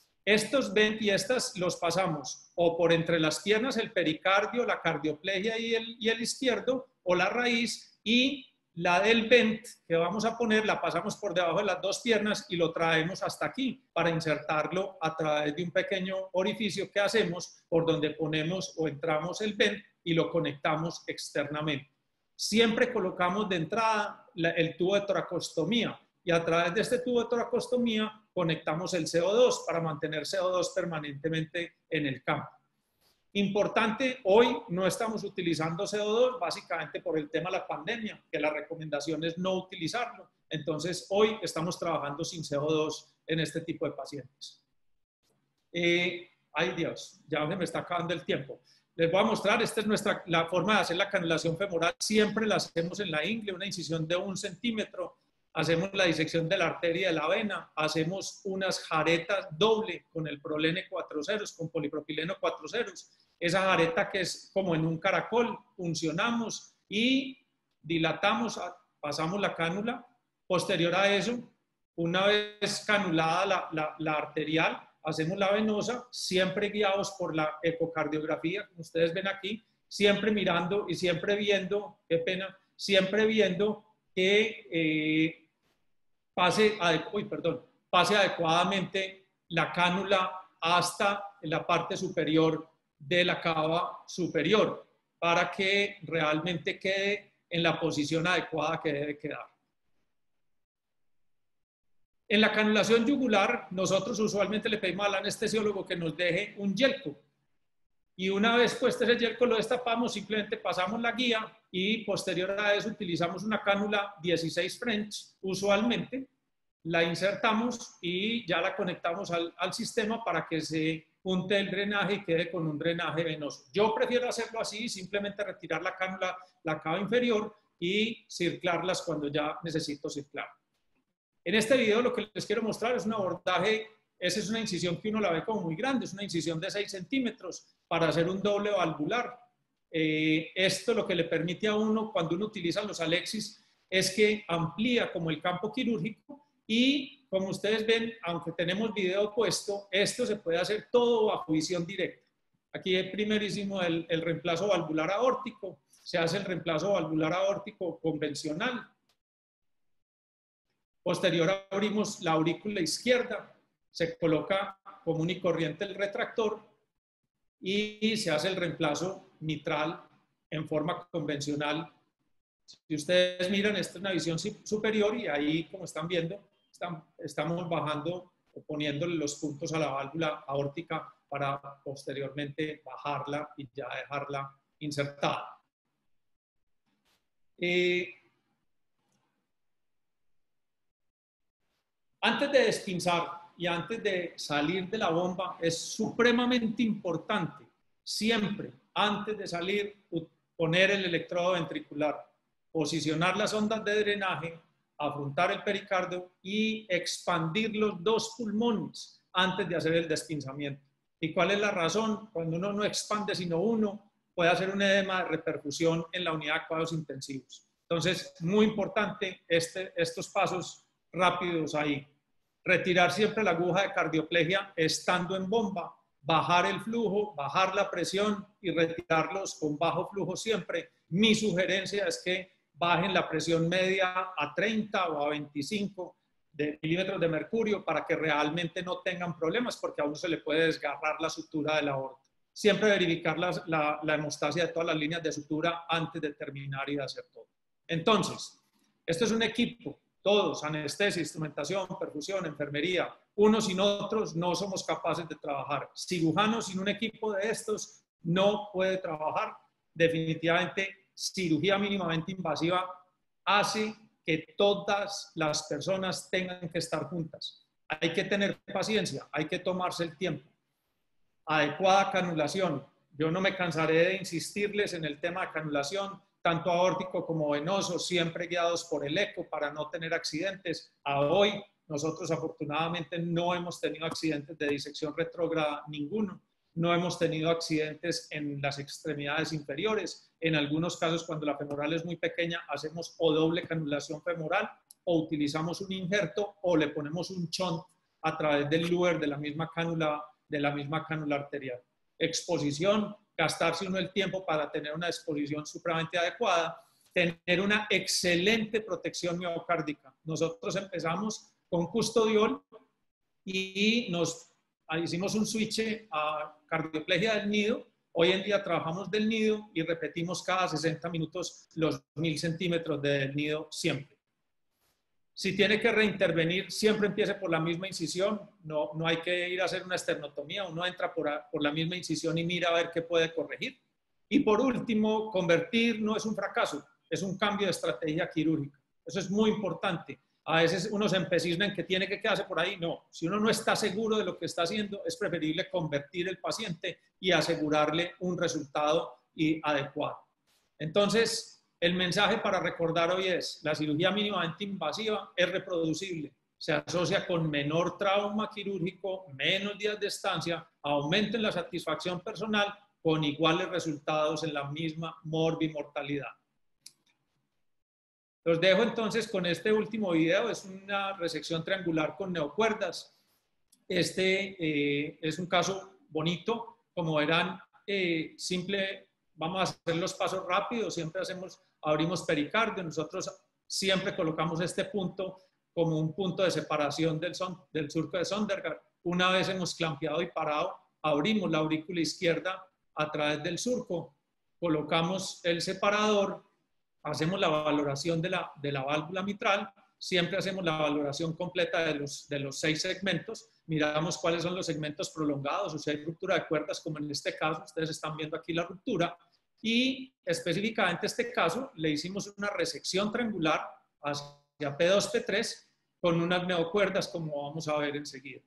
Estos vent y estas los pasamos o por entre las piernas, el pericardio, la cardioplegia y el, y el izquierdo, o la raíz, y la del vent que vamos a poner la pasamos por debajo de las dos piernas y lo traemos hasta aquí para insertarlo a través de un pequeño orificio que hacemos por donde ponemos o entramos el vent y lo conectamos externamente. Siempre colocamos de entrada la, el tubo de toracostomía y a través de este tubo de toracostomía conectamos el C O dos para mantener C O dos permanentemente en el campo. Importante, hoy no estamos utilizando C O dos básicamente por el tema de la pandemia, que la recomendación es no utilizarlo. Entonces, hoy estamos trabajando sin C O dos en este tipo de pacientes. Eh, ay Dios, ya se me está acabando el tiempo. Les voy a mostrar, esta es nuestra, la forma de hacer la canulación femoral. Siempre la hacemos en la ingle, una incisión de un centímetro. Hacemos la disección de la arteria de la vena, hacemos unas jaretas doble con el Prolene cuatro ceros, con polipropileno cuatro ceros. Esa jareta que es como en un caracol, funcionamos y dilatamos, pasamos la cánula. Posterior a eso, una vez canulada la, la, la arterial, hacemos la venosa, siempre guiados por la ecocardiografía, como ustedes ven aquí, siempre mirando y siempre viendo, qué pena, siempre viendo que eh, pase, uy, perdón, pase adecuadamente la cánula hasta la parte superior de la cava superior para que realmente quede en la posición adecuada que debe quedar. En la canulación yugular, nosotros usualmente le pedimos al anestesiólogo que nos deje un yelco. Y una vez puesto ese yelco lo destapamos, simplemente pasamos la guía y posterior a eso utilizamos una cánula dieciséis French, usualmente, la insertamos y ya la conectamos al, al sistema para que se junte el drenaje y quede con un drenaje venoso. Yo prefiero hacerlo así, simplemente retirar la cánula, la cava inferior y circlarlas cuando ya necesito circlar. En este video lo que les quiero mostrar es un abordaje, esa es una incisión que uno la ve como muy grande, es una incisión de seis centímetros para hacer un doble valvular. Eh, esto lo que le permite a uno, cuando uno utiliza los Alexis, es que amplía como el campo quirúrgico y como ustedes ven, aunque tenemos video puesto, esto se puede hacer todo bajo visión directa. Aquí es primerísimo el, el reemplazo valvular aórtico, se hace el reemplazo valvular aórtico convencional. Posterior abrimos la aurícula izquierda, se coloca común y corriente el retractor y se hace el reemplazo mitral en forma convencional. Si ustedes miran, esta es una visión superior y ahí, como están viendo, están, estamos bajando o poniéndole los puntos a la válvula aórtica para posteriormente bajarla y ya dejarla insertada. Eh, Antes de despinzar y antes de salir de la bomba, es supremamente importante, siempre, antes de salir, poner el electrodo ventricular, posicionar las ondas de drenaje, afrontar el pericardio y expandir los dos pulmones antes de hacer el despinzamiento. ¿Y cuál es la razón? Cuando uno no expande sino uno, puede hacer un edema de reperfusión en la unidad de cuidados intensivos. Entonces, muy importante este, estos pasos rápidos ahí. Retirar siempre la aguja de cardioplegia estando en bomba, bajar el flujo, bajar la presión y retirarlos con bajo flujo siempre. Mi sugerencia es que bajen la presión media a treinta o a veinticinco de milímetros de mercurio para que realmente no tengan problemas, porque a uno se le puede desgarrar la sutura de la aorta. Siempre verificar la, la, la hemostasia de todas las líneas de sutura antes de terminar y de hacer todo. Entonces, esto es un equipo. Todos, anestesia, instrumentación, perfusión, enfermería, unos sin otros no somos capaces de trabajar. Cirujano sin un equipo de estos no puede trabajar. Definitivamente, cirugía mínimamente invasiva hace que todas las personas tengan que estar juntas. Hay que tener paciencia, hay que tomarse el tiempo. Adecuada canulación. Yo no me cansaré de insistirles en el tema de canulación, tanto aórtico como venoso, siempre guiados por el eco para no tener accidentes. A hoy, nosotros afortunadamente no hemos tenido accidentes de disección retrógrada, ninguno. No hemos tenido accidentes en las extremidades inferiores. En algunos casos, cuando la femoral es muy pequeña, hacemos o doble canulación femoral o utilizamos un injerto o le ponemos un shunt a través del luer de la misma cánula, de la misma cánula arterial. Exposición, gastarse uno el tiempo para tener una exposición supremamente adecuada, tener una excelente protección miocárdica. Nosotros empezamos con custodiol y nos hicimos un switch a cardioplegia del nido. Hoy en día trabajamos del nido y repetimos cada sesenta minutos los mil centímetros del nido siempre. Si tiene que reintervenir, siempre empiece por la misma incisión, no, no hay que ir a hacer una esternotomía, uno entra por, a, por la misma incisión y mira a ver qué puede corregir. Y por último, convertir no es un fracaso, es un cambio de estrategia quirúrgica. Eso es muy importante. A veces uno se empecisma en que tiene que quedarse por ahí. No, si uno no está seguro de lo que está haciendo, es preferible convertir el paciente y asegurarle un resultado y adecuado. Entonces, el mensaje para recordar hoy es, la cirugía mínimamente invasiva es reproducible, se asocia con menor trauma quirúrgico, menos días de estancia, aumento en la satisfacción personal, con iguales resultados en la misma morbimortalidad. Los dejo entonces con este último video, es una resección triangular con neocuerdas. Este eh, es un caso bonito, como verán, eh, simple, vamos a hacer los pasos rápidos, siempre hacemos, abrimos pericardio, nosotros siempre colocamos este punto como un punto de separación del, son, del surco de Sondergaard. Una vez hemos clampeado y parado, abrimos la aurícula izquierda a través del surco, colocamos el separador, hacemos la valoración de la, de la válvula mitral, siempre hacemos la valoración completa de los, de los seis segmentos, miramos cuáles son los segmentos prolongados, o si hay ruptura de cuerdas, como en este caso, ustedes están viendo aquí la ruptura, y específicamente este caso le hicimos una resección triangular hacia P dos P tres con unas neocuerdas, como vamos a ver enseguida.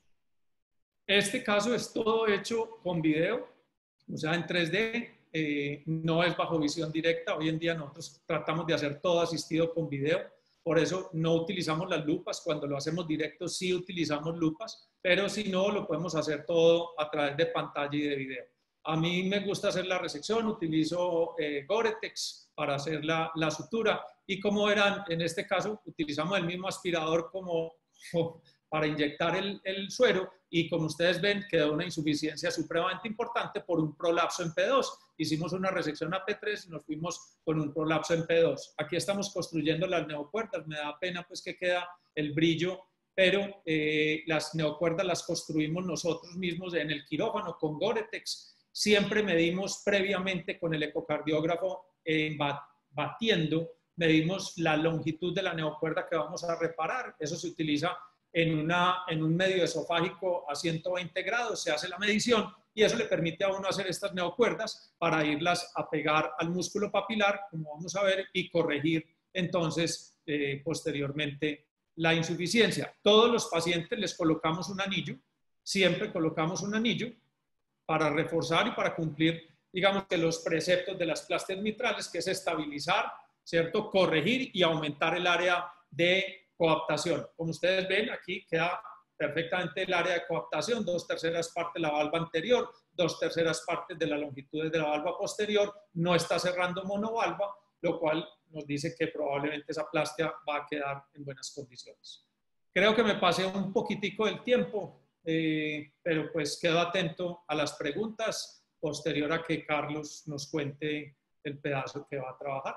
Este caso es todo hecho con video, o sea, en tres D, eh, no es bajo visión directa. Hoy en día nosotros tratamos de hacer todo asistido con video, por eso no utilizamos las lupas. Cuando lo hacemos directo sí utilizamos lupas, pero si no, lo podemos hacer todo a través de pantalla y de video. A mí me gusta hacer la resección, utilizo eh, Gore-Tex para hacer la, la sutura, y como verán, en este caso utilizamos el mismo aspirador como, como para inyectar el, el suero, y como ustedes ven, quedó una insuficiencia supremamente importante por un prolapso en P dos. Hicimos una resección a P tres y nos fuimos con un prolapso en P dos. Aquí estamos construyendo las neocuerdas, me da pena pues que queda el brillo, pero eh, las neocuerdas las construimos nosotros mismos en el quirófano con Gore-Tex. Siempre medimos previamente con el ecocardiógrafo eh, batiendo, medimos la longitud de la neocuerda que vamos a reparar. Eso se utiliza en, una, en un medio esofágico a ciento veinte grados, se hace la medición y eso le permite a uno hacer estas neocuerdas para irlas a pegar al músculo papilar, como vamos a ver, y corregir entonces eh, posteriormente la insuficiencia. Todos los pacientes les colocamos un anillo, siempre colocamos un anillo para reforzar y para cumplir, digamos, que los preceptos de las plastas mitrales, que es estabilizar, ¿cierto? Corregir y aumentar el área de coaptación. Como ustedes ven, aquí queda perfectamente el área de coaptación, dos terceras partes de la valva anterior, dos terceras partes de la longitud de la valva posterior, no está cerrando monovalva, lo cual nos dice que probablemente esa plastia va a quedar en buenas condiciones. Creo que me pasé un poquitico del tiempo, eh, pero pues quedo atento a las preguntas posterior a que Carlos nos cuente el pedazo que va a trabajar.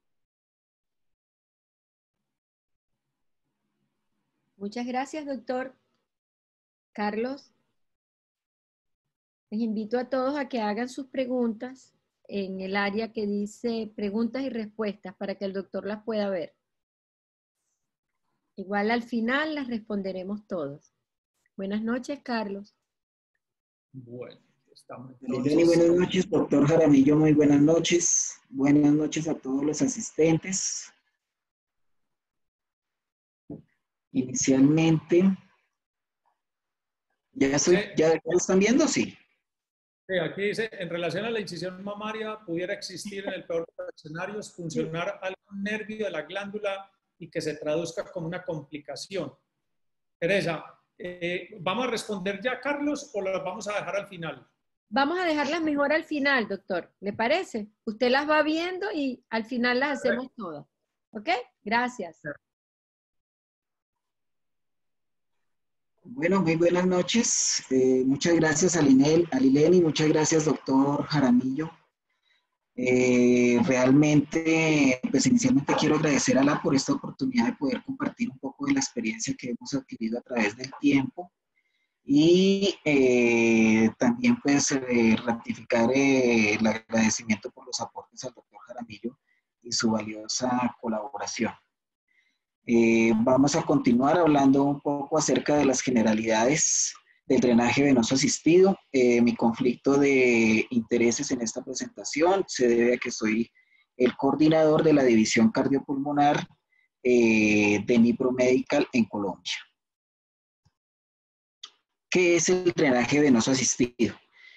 Muchas gracias, doctor Carlos. Les invito a todos a que hagan sus preguntas en el área que dice preguntas y respuestas para que el doctor las pueda ver. Igual al final las responderemos todos. Buenas noches, Carlos. Bueno, estamos. Liliani, buenas noches, doctor Jaramillo, muy buenas noches. Buenas noches a todos los asistentes. Inicialmente, ¿ya, soy, ya, ¿ya lo están viendo? Sí. Sí, aquí dice, en relación a la incisión mamaria, pudiera existir en el peor de los escenarios, funcionar algún nervio de la glándula y que se traduzca como una complicación. Teresa, eh, ¿vamos a responder ya, Carlos, o las vamos a dejar al final? Vamos a dejarlas mejor al final, doctor. ¿Le parece? Usted las va viendo y al final las hacemos todas. ¿Ok? Gracias. Bueno, muy buenas noches. Eh, muchas gracias a Linel, a Lileni, muchas gracias, doctor Jaramillo. Eh, realmente, pues inicialmente quiero agradecer a la por esta oportunidad de poder compartir un poco de la experiencia que hemos adquirido a través del tiempo y eh, también pues eh, ratificar eh, el agradecimiento por los aportes al doctor Jaramillo y su valiosa colaboración. Eh, vamos a continuar hablando un poco acerca de las generalidades del drenaje venoso asistido. Eh, mi conflicto de intereses en esta presentación se debe a que soy el coordinador de la división cardiopulmonar eh, de Nipro Medical en Colombia. ¿Qué es el drenaje venoso asistido?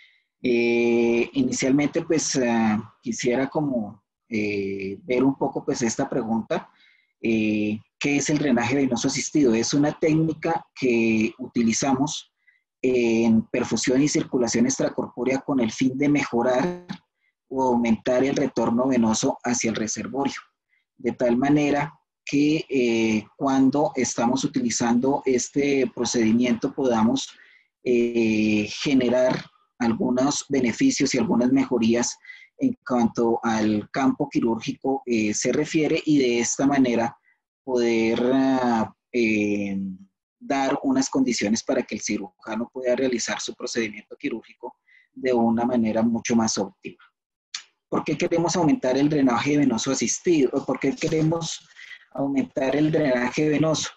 Eh, inicialmente, pues, uh, quisiera como eh, ver un poco, pues, esta pregunta. Eh, ¿Qué es el drenaje venoso asistido? Es una técnica que utilizamos en perfusión y circulación extracorpórea con el fin de mejorar o aumentar el retorno venoso hacia el reservorio, de tal manera que eh, cuando estamos utilizando este procedimiento podamos eh, generar algunos beneficios y algunas mejorías en cuanto al campo quirúrgico eh, se refiere, y de esta manera poder uh, eh, dar unas condiciones para que el cirujano pueda realizar su procedimiento quirúrgico de una manera mucho más óptima. ¿Por qué queremos aumentar el drenaje venoso asistido? ¿Por qué queremos aumentar el drenaje venoso?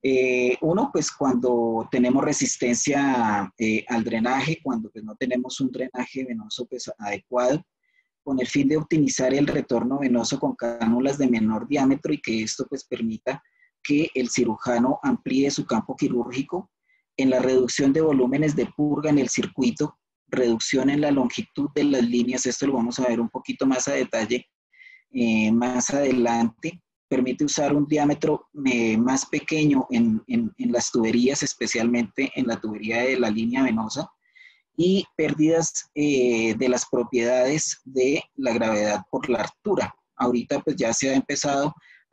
Eh, uno, pues cuando tenemos resistencia eh, al drenaje, cuando pues, no tenemos un drenaje venoso pues, adecuado, con el fin de optimizar el retorno venoso con cánulas de menor diámetro y que esto pues permita que el cirujano amplíe su campo quirúrgico, en la reducción de volúmenes de purga en el circuito, reducción en la longitud de las líneas, esto lo vamos a ver un poquito más a detalle eh, más adelante, permite usar un diámetro eh, más pequeño en, en, en las tuberías, especialmente en la tubería de la línea venosa, y pérdidas eh, de las propiedades de la gravedad por la altura. Ahorita pues ya se ha empezado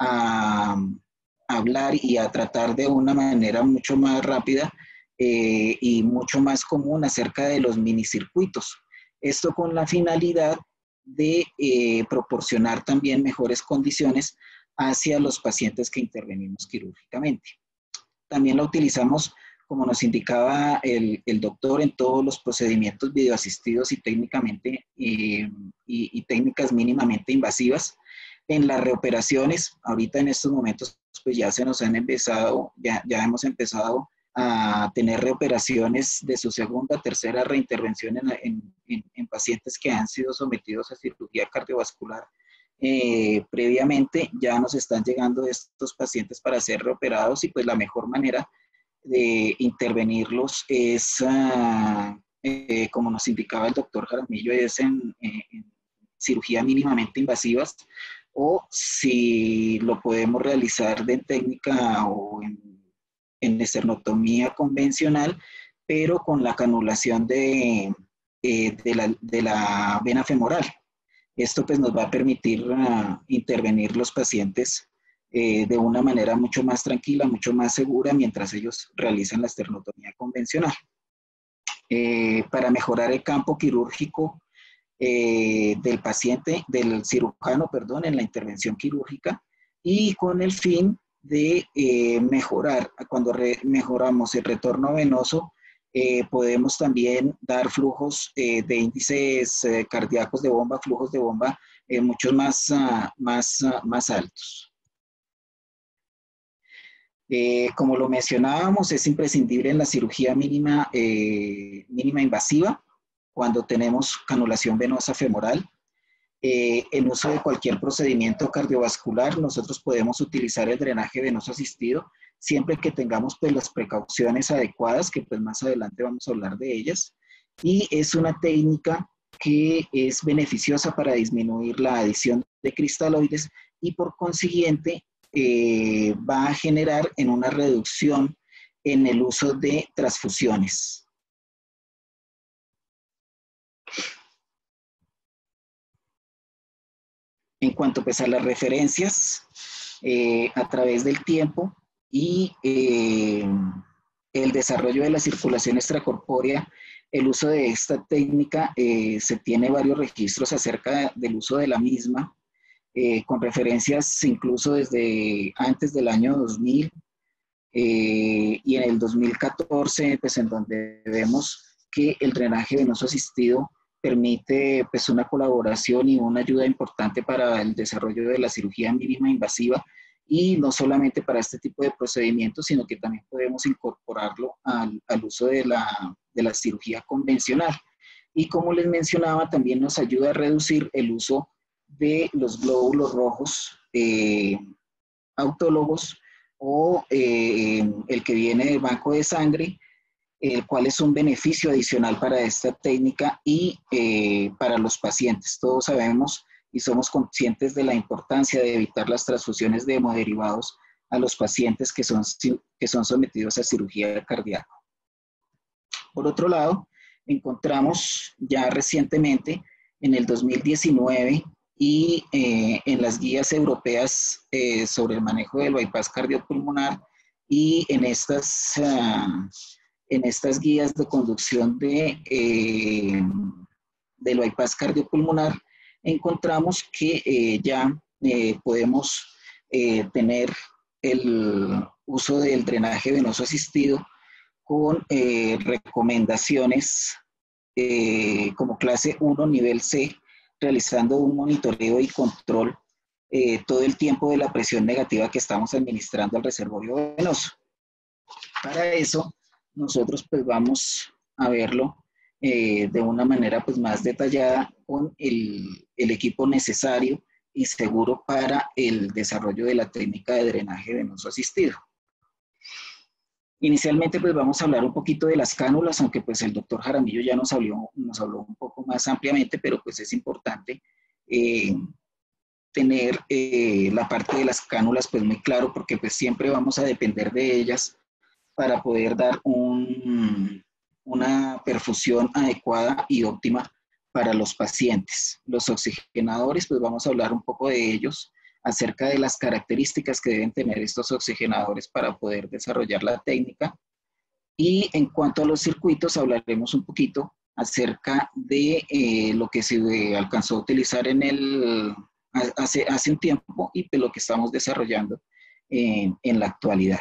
a, a hablar y a tratar de una manera mucho más rápida eh, y mucho más común acerca de los minicircuitos. Esto con la finalidad de eh, proporcionar también mejores condiciones hacia los pacientes que intervenimos quirúrgicamente. También la utilizamos, como nos indicaba el, el doctor, en todos los procedimientos videoasistidos y técnicamente eh, y, y técnicas mínimamente invasivas. En las reoperaciones, ahorita en estos momentos, pues ya se nos han empezado, ya, ya hemos empezado a tener reoperaciones de su segunda, tercera reintervención en, en, en, en pacientes que han sido sometidos a cirugía cardiovascular eh, previamente. Ya nos están llegando estos pacientes para ser reoperados y pues la mejor manera de intervenirlos es, uh, eh, como nos indicaba el doctor Jaramillo, es en, en cirugía mínimamente invasivas, o si lo podemos realizar de técnica o en, en esternotomía convencional, pero con la canulación de, eh, de, la, de la vena femoral. Esto pues nos va a permitir uh, intervenir los pacientes Eh, de una manera mucho más tranquila, mucho más segura, mientras ellos realizan la esternotomía convencional. Eh, para mejorar el campo quirúrgico eh, del paciente, del cirujano, perdón, en la intervención quirúrgica, y con el fin de eh, mejorar, cuando re, mejoramos el retorno venoso, eh, podemos también dar flujos eh, de índices eh, cardíacos de bomba, flujos de bomba eh, muchos más, uh, más, uh, más altos. Eh, como lo mencionábamos, es imprescindible en la cirugía mínima, eh, mínima invasiva, cuando tenemos canulación venosa femoral. Eh, el uso de cualquier procedimiento cardiovascular, nosotros podemos utilizar el drenaje venoso asistido, siempre que tengamos pues, las precauciones adecuadas, que pues, más adelante vamos a hablar de ellas. Y es una técnica que es beneficiosa para disminuir la adición de cristaloides y por consiguiente, Eh, va a generar en una reducción en el uso de transfusiones. En cuanto pues, a las referencias, eh, a través del tiempo y eh, el desarrollo de la circulación extracorpórea, el uso de esta técnica, eh, se tiene varios registros acerca del uso de la misma, Eh, con referencias incluso desde antes del año dos mil, eh, y en el dos mil catorce, pues en donde vemos que el drenaje venoso asistido permite pues una colaboración y una ayuda importante para el desarrollo de la cirugía mínima invasiva y no solamente para este tipo de procedimientos, sino que también podemos incorporarlo al, al uso de la, de la cirugía convencional. Y como les mencionaba, también nos ayuda a reducir el uso de los glóbulos rojos eh, autólogos o eh, el que viene del banco de sangre, el cual es un beneficio adicional para esta técnica y eh, para los pacientes. Todos sabemos y somos conscientes de la importancia de evitar las transfusiones de hemoderivados a los pacientes que son, que son sometidos a cirugía cardíaca. Por otro lado, encontramos ya recientemente, en el dos mil diecinueve, y eh, en las guías europeas eh, sobre el manejo del bypass cardiopulmonar y en estas, uh, en estas guías de conducción de, eh, del bypass cardiopulmonar, encontramos que eh, ya eh, podemos eh, tener el uso del drenaje venoso asistido con eh, recomendaciones eh, como clase uno, nivel C, realizando un monitoreo y control eh, todo el tiempo de la presión negativa que estamos administrando al reservorio venoso. Para eso, nosotros pues vamos a verlo eh, de una manera pues más detallada con el, el equipo necesario y seguro para el desarrollo de la técnica de drenaje venoso asistido. Inicialmente pues vamos a hablar un poquito de las cánulas, aunque pues el doctor Jaramillo ya nos habló, nos habló un poco más ampliamente, pero pues es importante eh, tener eh, la parte de las cánulas pues muy claro, porque pues siempre vamos a depender de ellas para poder dar un, una perfusión adecuada y óptima para los pacientes. Los oxigenadores, pues vamos a hablar un poco de ellos, acerca de las características que deben tener estos oxigenadores para poder desarrollar la técnica. Y en cuanto a los circuitos, hablaremos un poquito acerca de eh, lo que se alcanzó a utilizar en el, hace, hace un tiempo y de lo que estamos desarrollando eh, en la actualidad.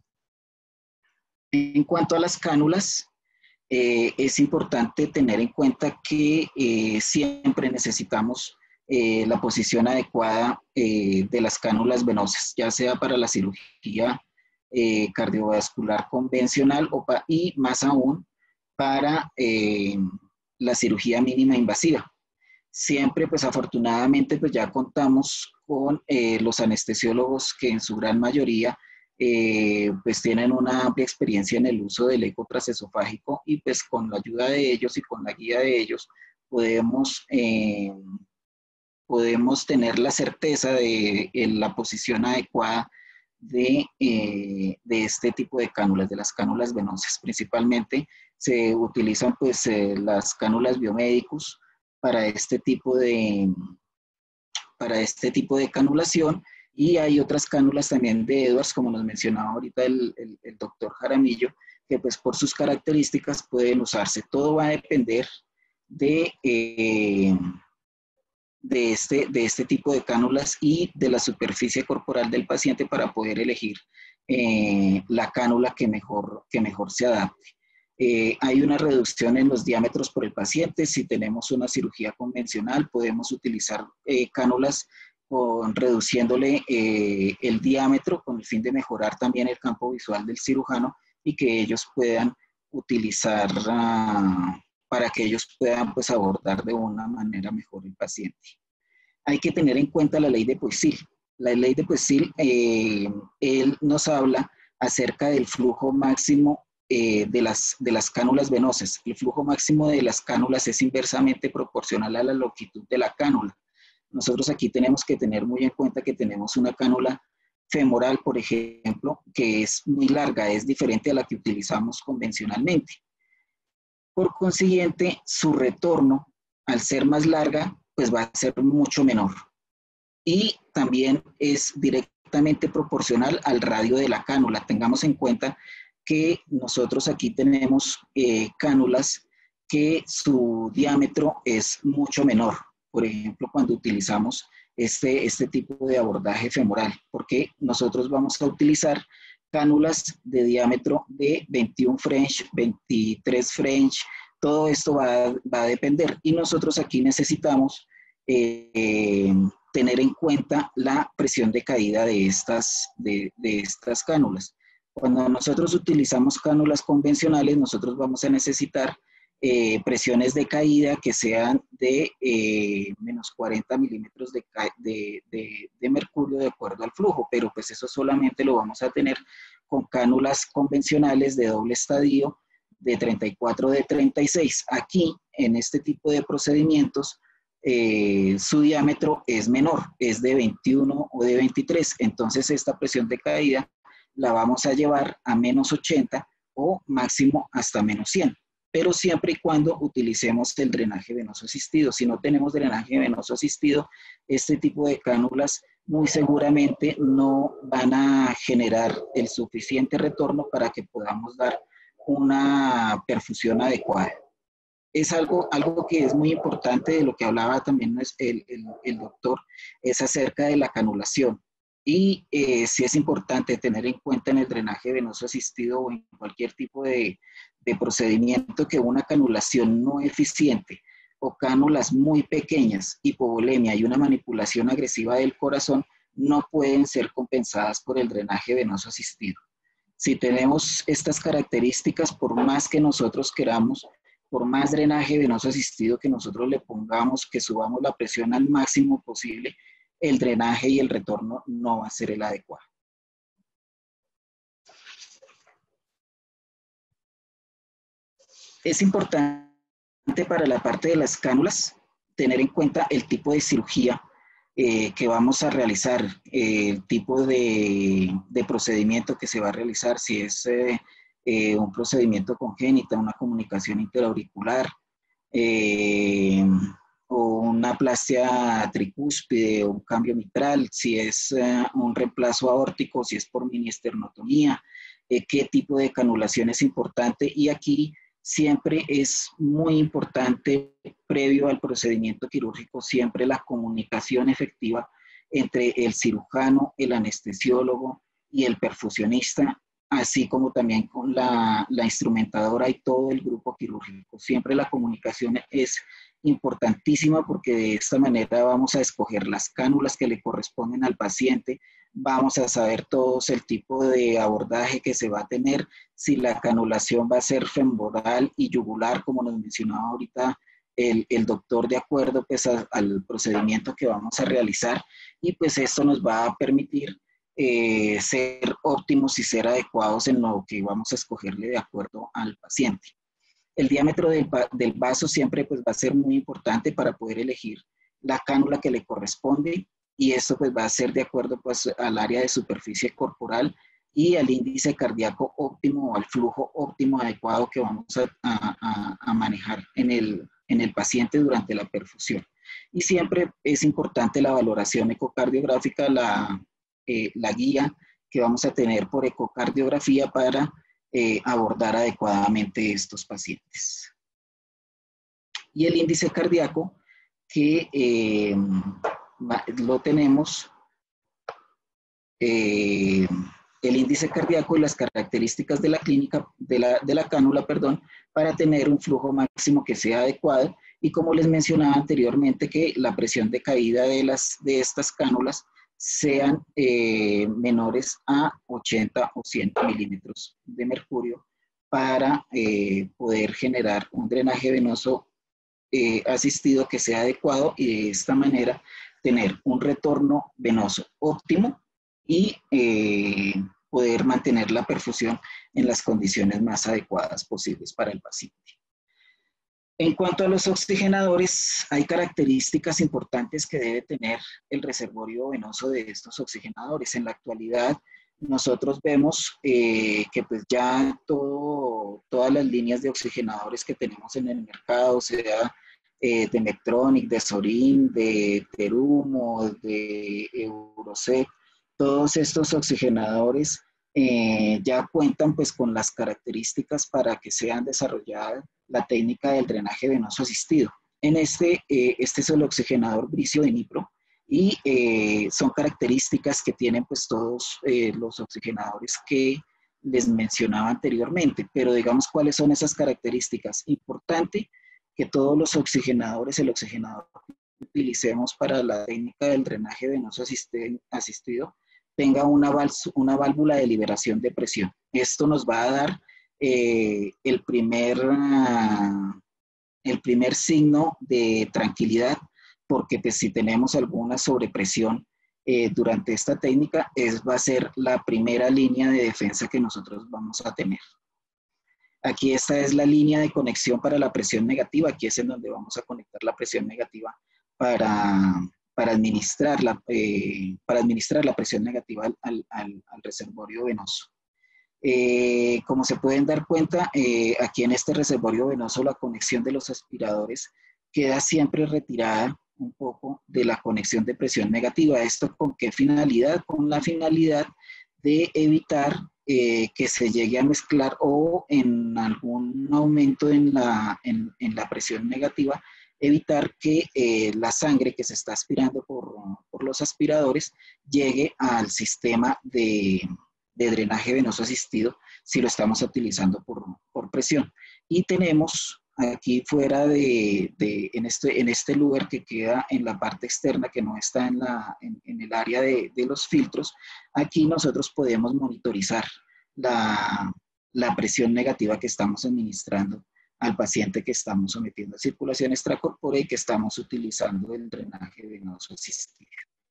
En cuanto a las cánulas, eh, es importante tener en cuenta que eh, siempre necesitamos eh, la posición adecuada eh, de las cánulas venosas, ya sea para la cirugía eh, cardiovascular convencional o pa, y más aún para eh, la cirugía mínima invasiva. Siempre, pues afortunadamente, pues ya contamos con eh, los anestesiólogos que en su gran mayoría Eh, pues tienen una amplia experiencia en el uso del eco transesofágico y pues con la ayuda de ellos y con la guía de ellos podemos, eh, podemos tener la certeza de, de la posición adecuada de, eh, de este tipo de cánulas, de las cánulas venosas. Principalmente se utilizan pues eh, las cánulas biomédicos para este tipo de, para este tipo de canulación. Y hay otras cánulas también de Edwards, como nos mencionaba ahorita el, el, el doctor Jaramillo, que pues por sus características pueden usarse. Todo va a depender de, eh, de, este, de este tipo de cánulas y de la superficie corporal del paciente para poder elegir eh, la cánula que mejor, que mejor se adapte. Eh, hay una reducción en los diámetros por el paciente. Si tenemos una cirugía convencional, podemos utilizar eh, cánulas con, reduciéndole eh, el diámetro con el fin de mejorar también el campo visual del cirujano y que ellos puedan utilizar uh, para que ellos puedan pues, abordar de una manera mejor el paciente. Hay que tener en cuenta la ley de Poiseuille. La ley de Poiseuille, eh, él nos habla acerca del flujo máximo eh, de, las, de las cánulas venosas. El flujo máximo de las cánulas es inversamente proporcional a la longitud de la cánula. Nosotros aquí tenemos que tener muy en cuenta que tenemos una cánula femoral, por ejemplo, que es muy larga, es diferente a la que utilizamos convencionalmente. Por consiguiente, su retorno, al ser más larga, pues va a ser mucho menor. Y también es directamente proporcional al radio de la cánula. Tengamos en cuenta que nosotros aquí tenemos eh, cánulas que su diámetro es mucho menor. Por ejemplo, cuando utilizamos este, este tipo de abordaje femoral, porque nosotros vamos a utilizar cánulas de diámetro de veintiún French, veintitrés French, todo esto va, va a depender. Y nosotros aquí necesitamos eh, tener en cuenta la presión de caída de estas, de, de estas cánulas. Cuando nosotros utilizamos cánulas convencionales, nosotros vamos a necesitar eh, presiones de caída que sean de eh, menos cuarenta milímetros de, de, de, de mercurio de acuerdo al flujo, pero pues eso solamente lo vamos a tener con cánulas convencionales de doble estadio de treinta y cuatro de treinta y seis. Aquí, en este tipo de procedimientos, eh, su diámetro es menor, es de veintiuno o de veintitrés, entonces esta presión de caída la vamos a llevar a menos ochenta o máximo hasta menos cien, pero siempre y cuando utilicemos el drenaje venoso asistido. Si no tenemos drenaje venoso asistido, este tipo de cánulas muy seguramente no van a generar el suficiente retorno para que podamos dar una perfusión adecuada. Es algo, algo que es muy importante, de lo que hablaba también el, el, el doctor, es acerca de la canulación. Y eh, sí es importante tener en cuenta en el drenaje venoso asistido o en cualquier tipo de, de procedimiento que una canulación no eficiente o cánulas muy pequeñas, hipovolemia y una manipulación agresiva del corazón no pueden ser compensadas por el drenaje venoso asistido. Si tenemos estas características, por más que nosotros queramos, por más drenaje venoso asistido que nosotros le pongamos, que subamos la presión al máximo posible, el drenaje y el retorno no va a ser el adecuado. Es importante para la parte de las cánulas tener en cuenta el tipo de cirugía eh, que vamos a realizar, eh, el tipo de, de procedimiento que se va a realizar, si es eh, eh, un procedimiento congénita, una comunicación interauricular, eh, o una plastia tricúspide o un cambio mitral, si es uh, un reemplazo aórtico, si es por mini esternotomía, eh, qué tipo de canulación es importante. Y aquí siempre es muy importante, previo al procedimiento quirúrgico, siempre la comunicación efectiva entre el cirujano, el anestesiólogo y el perfusionista, así como también con la, la instrumentadora y todo el grupo quirúrgico. Siempre la comunicación es importantísima, porque de esta manera vamos a escoger las cánulas que le corresponden al paciente, vamos a saber todos el tipo de abordaje que se va a tener, si la canulación va a ser femoral y yugular, como nos mencionaba ahorita el, el doctor, de acuerdo pues a, al procedimiento que vamos a realizar, y pues esto nos va a permitir eh, ser óptimos y ser adecuados en lo que vamos a escogerle de acuerdo al paciente. El diámetro del, del vaso siempre pues, va a ser muy importante para poder elegir la cánula que le corresponde, y esto pues, va a ser de acuerdo pues, al área de superficie corporal y al índice cardíaco óptimo o al flujo óptimo adecuado que vamos a, a, a manejar en el, en el paciente durante la perfusión. Y siempre es importante la valoración ecocardiográfica, la, eh, la guía que vamos a tener por ecocardiografía para Eh, abordar adecuadamente estos pacientes. Y el índice cardíaco, que eh, lo tenemos, eh, el índice cardíaco y las características de la clínica, de la, de la cánula, perdón, para tener un flujo máximo que sea adecuado, y como les mencionaba anteriormente, que la presión de caída de, las, de estas cánulas sean eh, menores a ochenta o cien milímetros de mercurio para eh, poder generar un drenaje venoso eh, asistido que sea adecuado, y de esta manera tener un retorno venoso óptimo y eh, poder mantener la perfusión en las condiciones más adecuadas posibles para el paciente. En cuanto a los oxigenadores, hay características importantes que debe tener el reservorio venoso de estos oxigenadores. En la actualidad, nosotros vemos eh, que pues ya todo, todas las líneas de oxigenadores que tenemos en el mercado, sea eh, de Medtronic, de Sorin, de Terumo, de Eurosec, todos estos oxigenadores eh, ya cuentan pues con las características para que sean desarrolladas la técnica del drenaje venoso asistido. En este, eh, este es el oxigenador Bricio de Nipro, y eh, son características que tienen pues todos eh, los oxigenadores que les mencionaba anteriormente, pero digamos cuáles son esas características. Importante que todos los oxigenadores, el oxigenador utilicemos para la técnica del drenaje venoso asistido tenga una, una válvula de liberación de presión. Esto nos va a dar eh, el, primer, uh, el primer signo de tranquilidad, porque pues, si tenemos alguna sobrepresión eh, durante esta técnica, es, va a ser la primera línea de defensa que nosotros vamos a tener. Aquí esta es la línea de conexión para la presión negativa. Aquí es en donde vamos a conectar la presión negativa para, para, administrar, la, eh, para administrar la presión negativa al, al, al reservorio venoso. Eh, como se pueden dar cuenta, eh, aquí en este reservorio venoso la conexión de los aspiradores queda siempre retirada un poco de la conexión de presión negativa. ¿Esto con qué finalidad? Con la finalidad de evitar eh, que se llegue a mezclar o en algún aumento en la, en, en la presión negativa, evitar que eh, la sangre que se está aspirando por, por los aspiradores llegue al sistema de, de drenaje venoso asistido si lo estamos utilizando por, por presión. Y tenemos aquí fuera de, de en, este, en este lugar que queda en la parte externa, que no está en, la, en, en el área de, de los filtros, aquí nosotros podemos monitorizar la, la presión negativa que estamos administrando al paciente que estamos sometiendo a circulación extracorpórea y que estamos utilizando el drenaje venoso asistido.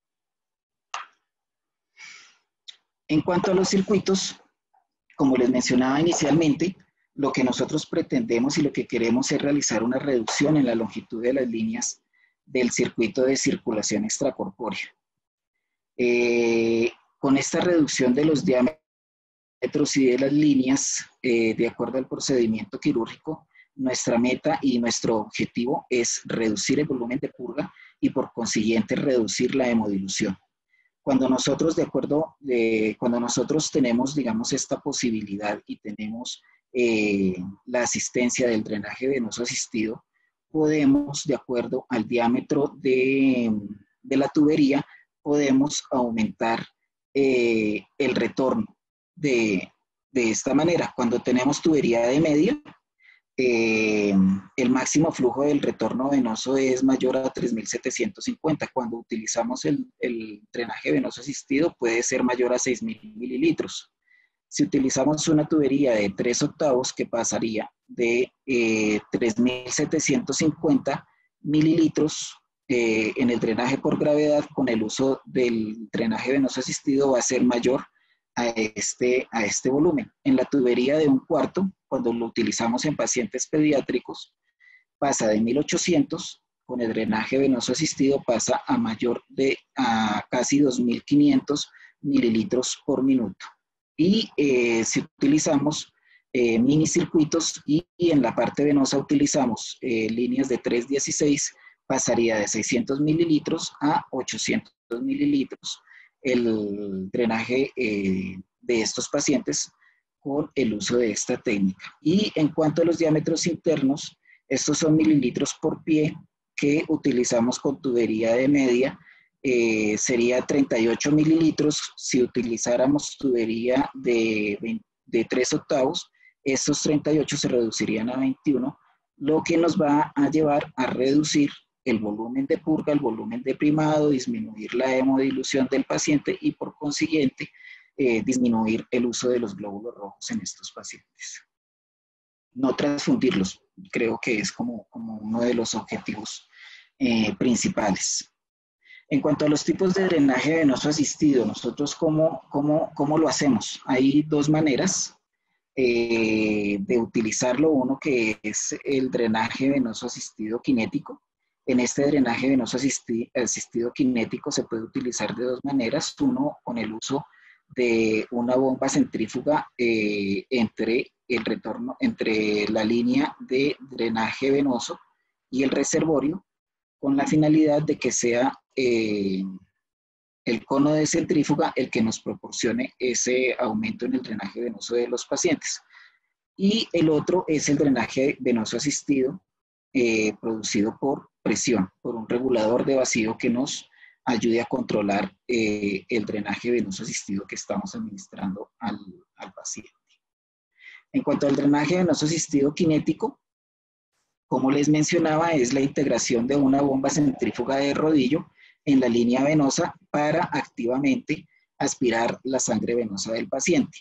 En cuanto a los circuitos, como les mencionaba inicialmente, lo que nosotros pretendemos y lo que queremos es realizar una reducción en la longitud de las líneas del circuito de circulación extracorpórea. Eh, con esta reducción de los diámetros y de las líneas, eh, de acuerdo al procedimiento quirúrgico, nuestra meta y nuestro objetivo es reducir el volumen de purga y por consiguiente reducir la hemodilución. Cuando nosotros, de acuerdo, de, cuando nosotros tenemos, digamos, esta posibilidad y tenemos eh, la asistencia del drenaje venoso asistido, podemos, de acuerdo al diámetro de, de la tubería, podemos aumentar eh, el retorno de, de esta manera. Cuando tenemos tubería de media, Eh, el máximo flujo del retorno venoso es mayor a tres mil setecientos cincuenta. Cuando utilizamos el, el drenaje venoso asistido puede ser mayor a seis mil mililitros. Si utilizamos una tubería de tres octavos, que pasaría de eh, tres mil setecientos cincuenta mililitros eh, en el drenaje por gravedad, con el uso del drenaje venoso asistido va a ser mayor a este, a este volumen. En la tubería de un cuarto, cuando lo utilizamos en pacientes pediátricos, pasa de mil ochocientos, con el drenaje venoso asistido pasa a mayor de a casi dos mil quinientos mililitros por minuto. Y eh, si utilizamos eh, mini circuitos y, y en la parte venosa utilizamos eh, líneas de tres dieciséis, pasaría de seiscientos mililitros a ochocientos mililitros el drenaje eh, de estos pacientes con el uso de esta técnica. Y en cuanto a los diámetros internos, estos son mililitros por pie que utilizamos con tubería de media, eh, sería treinta y ocho mililitros. Si utilizáramos tubería de, veinte, de tres octavos, estos treinta y ocho se reducirían a veintiuno, lo que nos va a llevar a reducir el volumen de purga, el volumen de primado, disminuir la hemodilución del paciente y por consiguiente eh, disminuir el uso de los glóbulos rojos en estos pacientes. No transfundirlos, creo que es como, como uno de los objetivos eh, principales. En cuanto a los tipos de drenaje venoso asistido, nosotros cómo, cómo, cómo lo hacemos. Hay dos maneras eh, de utilizarlo, uno que es el drenaje venoso asistido kinético. En este drenaje venoso asisti asistido kinético se puede utilizar de dos maneras. Uno, con el uso de una bomba centrífuga eh, entre el retorno, entre la línea de drenaje venoso y el reservorio, con la finalidad de que sea eh, el cono de centrífuga el que nos proporcione ese aumento en el drenaje venoso de los pacientes. Y el otro es el drenaje venoso asistido eh, producido por presión, por un regulador de vacío que nos ayude a controlar eh, el drenaje venoso asistido que estamos administrando al, al paciente. En cuanto al drenaje venoso asistido kinético, como les mencionaba, es la integración de una bomba centrífuga de rodillo en la línea venosa para activamente aspirar la sangre venosa del paciente.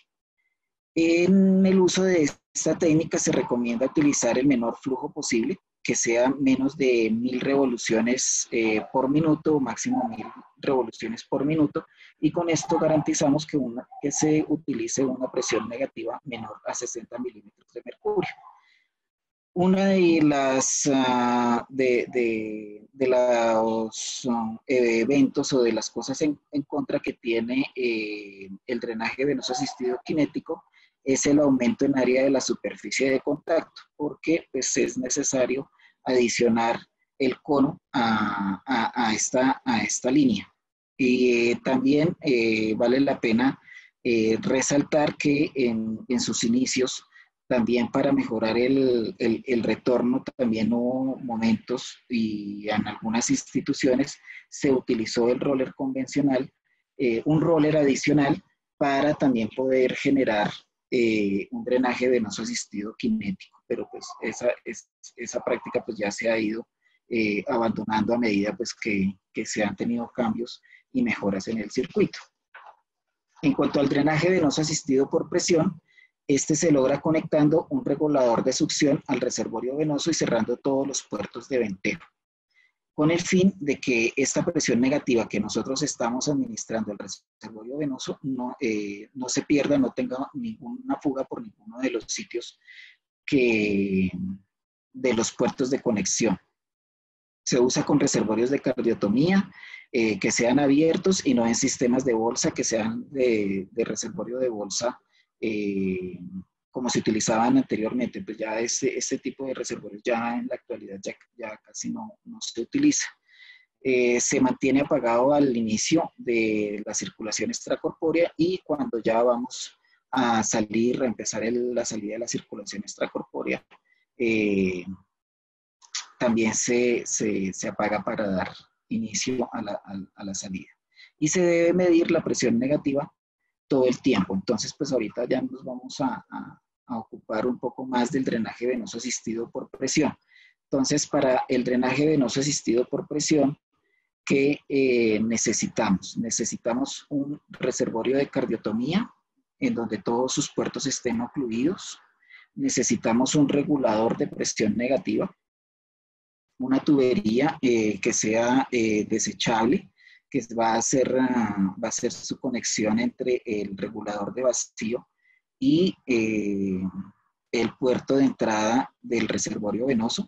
En el uso de esta técnica se recomienda utilizar el menor flujo posible, que sea menos de mil revoluciones eh, por minuto, o máximo mil revoluciones por minuto, y con esto garantizamos que, una, que se utilice una presión negativa menor a sesenta milímetros de mercurio. Una de las uh, de, de, de los uh, eventos o de las cosas en, en contra que tiene eh, el drenaje venoso asistido kinético es el aumento en área de la superficie de contacto, porque pues, es necesario adicionar el cono a, a, a, esta, a esta línea. Y eh, también eh, vale la pena eh, resaltar que en, en sus inicios, también para mejorar el, el, el retorno, también hubo momentos y en algunas instituciones se utilizó el roller convencional, eh, un roller adicional para también poder generar eh, un drenaje venoso asistido kinético, pero pues esa, es, esa práctica pues ya se ha ido eh, abandonando a medida pues que, que se han tenido cambios y mejoras en el circuito. En cuanto al drenaje venoso asistido por presión, este se logra conectando un regulador de succión al reservorio venoso y cerrando todos los puertos de venteo, con el fin de que esta presión negativa que nosotros estamos administrando al reservorio venoso no, eh, no se pierda, no tenga ninguna fuga por ninguno de los sitios que, de los puertos de conexión. Se usa con reservorios de cardiotomía eh, que sean abiertos y no en sistemas de bolsa que sean de, de reservorio de bolsa eh, como se utilizaban anteriormente. Pues ya este, este tipo de reservorios ya en la actualidad ya, ya casi no, no se utiliza. Eh, se mantiene apagado al inicio de la circulación extracorpórea y cuando ya vamos a salir, a empezar el, la salida de la circulación extracorpórea, eh, también se, se, se apaga para dar inicio a la, a, a la salida. Y se debe medir la presión negativa todo el tiempo. Entonces, pues ahorita ya nos vamos a, a, a ocupar un poco más del drenaje venoso asistido por presión. Entonces, para el drenaje venoso asistido por presión, ¿qué eh, necesitamos? Necesitamos un reservorio de cardiotomía en donde todos sus puertos estén ocluidos. Necesitamos un regulador de presión negativa, una tubería eh, que sea eh, desechable, que va a, hacer, uh, va a ser su conexión entre el regulador de vacío y eh, el puerto de entrada del reservorio venoso.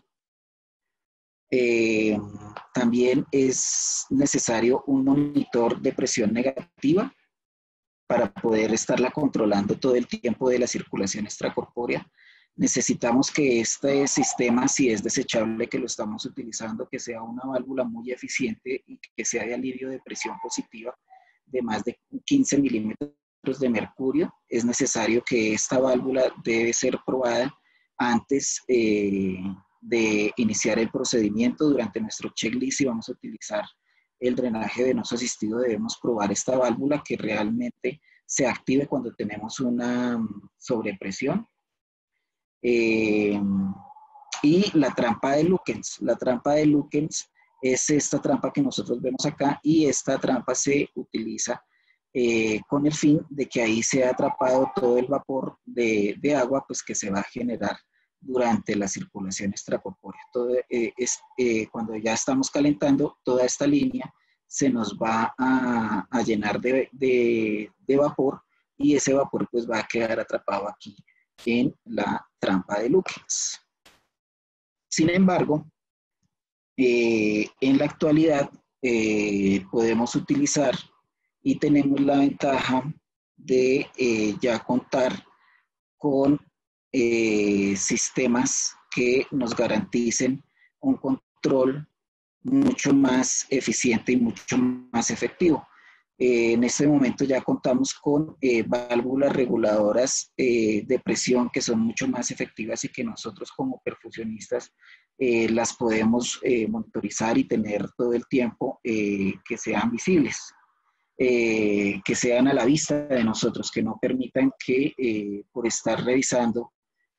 Eh, también es necesario un monitor de presión negativa para poder estarla controlando todo el tiempo de la circulación extracorpórea. Necesitamos que este sistema, si es desechable que lo estamos utilizando, que sea una válvula muy eficiente y que sea de alivio de presión positiva de más de quince milímetros de mercurio. Es necesario que esta válvula debe ser probada antes eh, de iniciar el procedimiento. Durante nuestro checklist, si vamos a utilizar el drenaje venoso asistido, debemos probar esta válvula que realmente se active cuando tenemos una sobrepresión. Eh, y la trampa de Lukens. La trampa de Lukens es esta trampa que nosotros vemos acá, y esta trampa se utiliza eh, con el fin de que ahí sea atrapado todo el vapor de, de agua pues, que se va a generar durante la circulación extracorpórea. Todo, eh, es, eh, cuando ya estamos calentando, toda esta línea se nos va a, a llenar de, de, de vapor, y ese vapor pues, va a quedar atrapado aquí en la trampa de Lukens. Sin embargo, eh, en la actualidad eh, podemos utilizar y tenemos la ventaja de eh, ya contar con eh, sistemas que nos garanticen un control mucho más eficiente y mucho más efectivo. Eh, en este momento ya contamos con eh, válvulas reguladoras eh, de presión que son mucho más efectivas y que nosotros como perfusionistas eh, las podemos eh, monitorizar y tener todo el tiempo eh, que sean visibles, eh, que sean a la vista de nosotros, que no permitan que eh, por estar revisando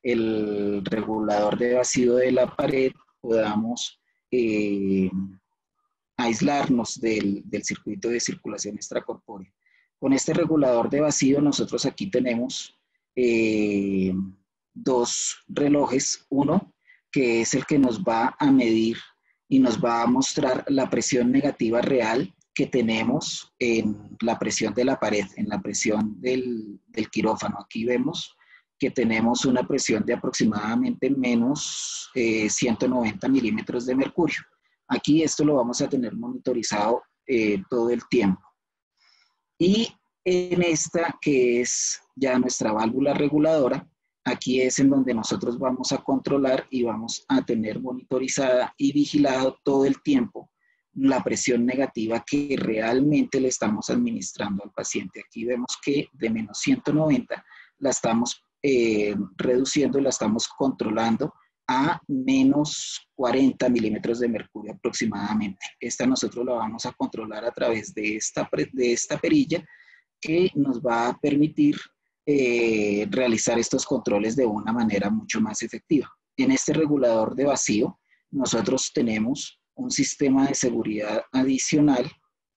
el regulador de vacío de la pared podamos eh, aislarnos del, del circuito de circulación extracorpórea. Con este regulador de vacío nosotros aquí tenemos eh, dos relojes, uno que es el que nos va a medir y nos va a mostrar la presión negativa real que tenemos en la presión de la pared, en la presión del, del quirófano. Aquí vemos que tenemos una presión de aproximadamente menos eh, ciento noventa milímetros de mercurio. Aquí esto lo vamos a tener monitorizado eh, todo el tiempo. Y en esta, que es ya nuestra válvula reguladora, aquí es en donde nosotros vamos a controlar y vamos a tener monitorizada y vigilado todo el tiempo la presión negativa que realmente le estamos administrando al paciente. Aquí vemos que de menos ciento noventa la estamos eh, reduciendo, la estamos controlando a menos cuarenta milímetros de mercurio aproximadamente. Esta nosotros la vamos a controlar a través de esta, de esta perilla que nos va a permitir eh, realizar estos controles de una manera mucho más efectiva. En este regulador de vacío nosotros tenemos un sistema de seguridad adicional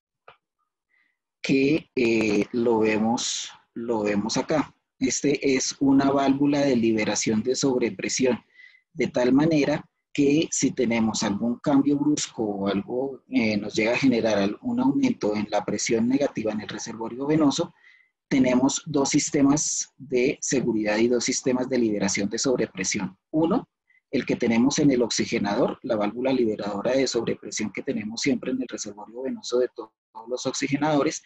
que eh, lo, vemos, lo vemos acá. Este es una válvula de liberación de sobrepresión, de tal manera que si tenemos algún cambio brusco o algo eh, nos llega a generar un aumento en la presión negativa en el reservorio venoso, tenemos dos sistemas de seguridad y dos sistemas de liberación de sobrepresión. Uno, el que tenemos en el oxigenador, la válvula liberadora de sobrepresión que tenemos siempre en el reservorio venoso de todos los oxigenadores.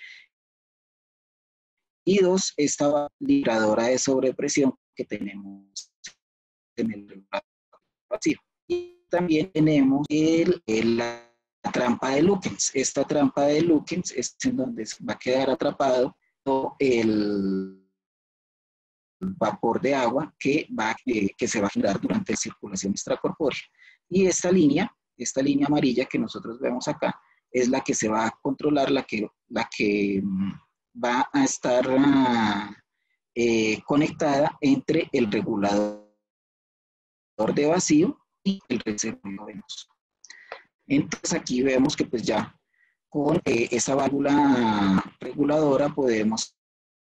Y dos, esta liberadora de sobrepresión que tenemos en el regulador vacío. Y también tenemos el, el, la trampa de Lukens. Esta trampa de Lukens es en donde va a quedar atrapado el vapor de agua que, va, eh, que se va a generar durante la circulación extracorpórea. Y esta línea, esta línea amarilla que nosotros vemos acá, es la que se va a controlar, la que, la que va a estar eh, conectada entre el regulador de vacío y el reservorio venoso. Entonces aquí vemos que pues ya con eh, esa válvula reguladora podemos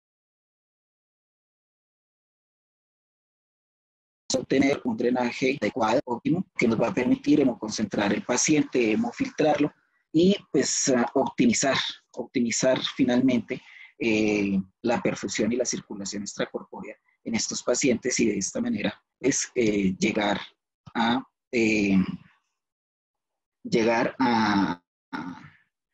obtener un drenaje adecuado, óptimo, que nos va a permitir hemoconcentrar el paciente, hemofiltrarlo y pues uh, optimizar, optimizar finalmente eh, la perfusión y la circulación extracorpórea en estos pacientes y de esta manera pues eh, llegar a eh, llegar a, a,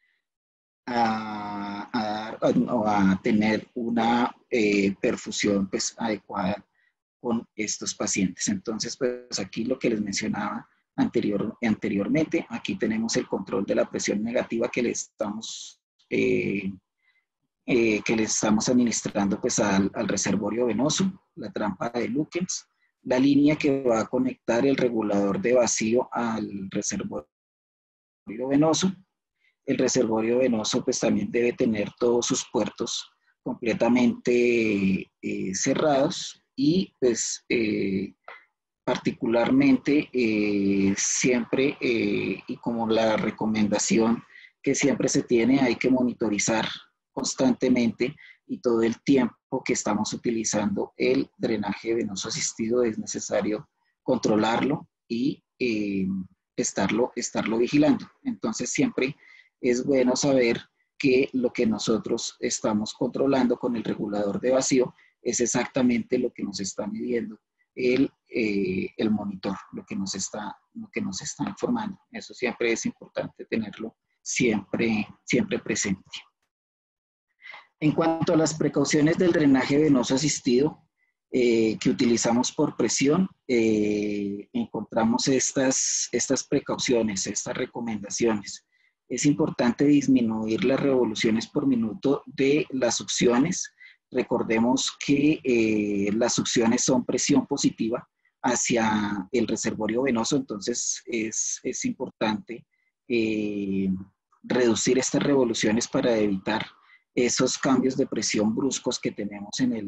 a, a, a tener una eh, perfusión pues adecuada con estos pacientes. Entonces, pues aquí lo que les mencionaba anterior, anteriormente, aquí tenemos el control de la presión negativa que le estamos, eh, eh, que le estamos administrando pues al, al reservorio venoso, la trampa de Lukens, la línea que va a conectar el regulador de vacío al reservorio venoso. El reservorio venoso pues también debe tener todos sus puertos completamente eh, cerrados. Y pues eh, particularmente eh, siempre, eh, y como la recomendación que siempre se tiene, hay que monitorizar constantemente y todo el tiempo que estamos utilizando el drenaje venoso asistido es necesario controlarlo y eh, estarlo, estarlo vigilando. Entonces siempre es bueno saber que lo que nosotros estamos controlando con el regulador de vacío es exactamente lo que nos está midiendo el, eh, el monitor, lo que, nos está, lo que nos está informando. Eso siempre es importante tenerlo siempre, siempre presente. En cuanto a las precauciones del drenaje venoso asistido eh, que utilizamos por presión, eh, encontramos estas, estas precauciones, estas recomendaciones. Es importante disminuir las revoluciones por minuto de las succiones. Recordemos que eh, las succiones son presión positiva hacia el reservorio venoso, entonces es, es importante eh, reducir estas revoluciones para evitar esos cambios de presión bruscos que tenemos en el,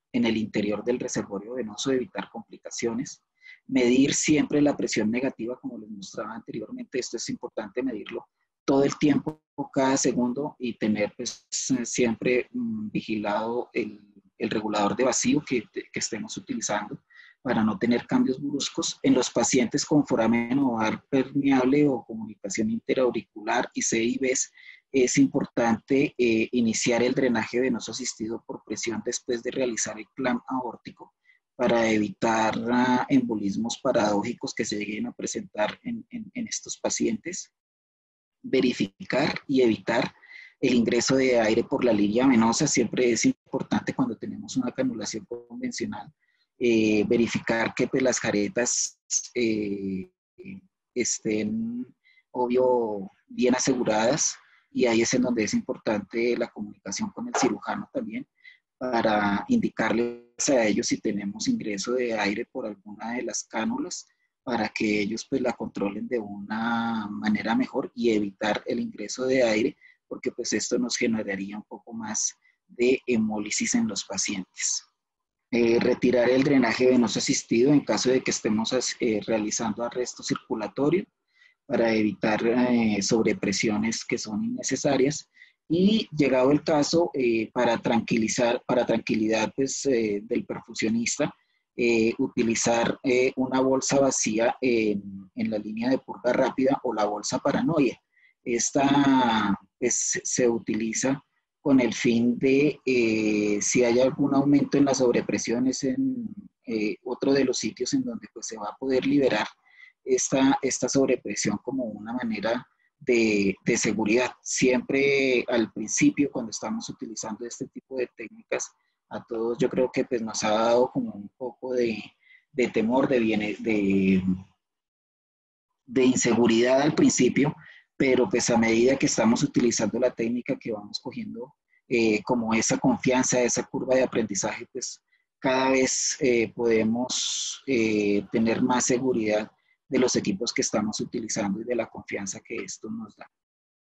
en el interior del reservorio venoso, evitar complicaciones. Medir siempre la presión negativa, como les mostraba anteriormente. Esto es importante medirlo todo el tiempo, cada segundo, y tener pues, siempre um, vigilado el, el regulador de vacío que, que estemos utilizando para no tener cambios bruscos. En los pacientes con foramen ovar permeable o comunicación interauricular y C I Bs, es importante eh, iniciar el drenaje venoso asistido por presión después de realizar el clamp aórtico para evitar uh, embolismos paradójicos que se lleguen a presentar en, en, en estos pacientes. Verificar y evitar el ingreso de aire por la línea venosa. Siempre es importante cuando tenemos una canulación convencional, eh, verificar que pues, las caretas eh, estén, obvio, bien aseguradas, y ahí es en donde es importante la comunicación con el cirujano también, para indicarles a ellos si tenemos ingreso de aire por alguna de las cánulas, para que ellos pues la controlen de una manera mejor y evitar el ingreso de aire, porque pues esto nos generaría un poco más de hemólisis en los pacientes. Eh, retirar el drenaje venoso asistido en caso de que estemos eh, realizando arresto circulatorio para evitar eh, sobrepresiones que son innecesarias, y llegado el caso, eh, para tranquilizar, para tranquilidad pues, eh, del perfusionista, Eh, utilizar eh, una bolsa vacía en, en la línea de purga rápida o la bolsa paranoia. Esta pues, se utiliza con el fin de, eh, si hay algún aumento en las sobrepresiones en eh, otro de los sitios en donde pues, se va a poder liberar esta, esta sobrepresión como una manera de, de seguridad. Siempre al principio, cuando estamos utilizando este tipo de técnicas, a todos yo creo que pues, nos ha dado como un poco de, de temor, de, viene, de, de inseguridad al principio, pero pues a medida que estamos utilizando la técnica, que vamos cogiendo eh, como esa confianza, esa curva de aprendizaje, pues cada vez eh, podemos eh, tener más seguridad de los equipos que estamos utilizando y de la confianza que esto nos da.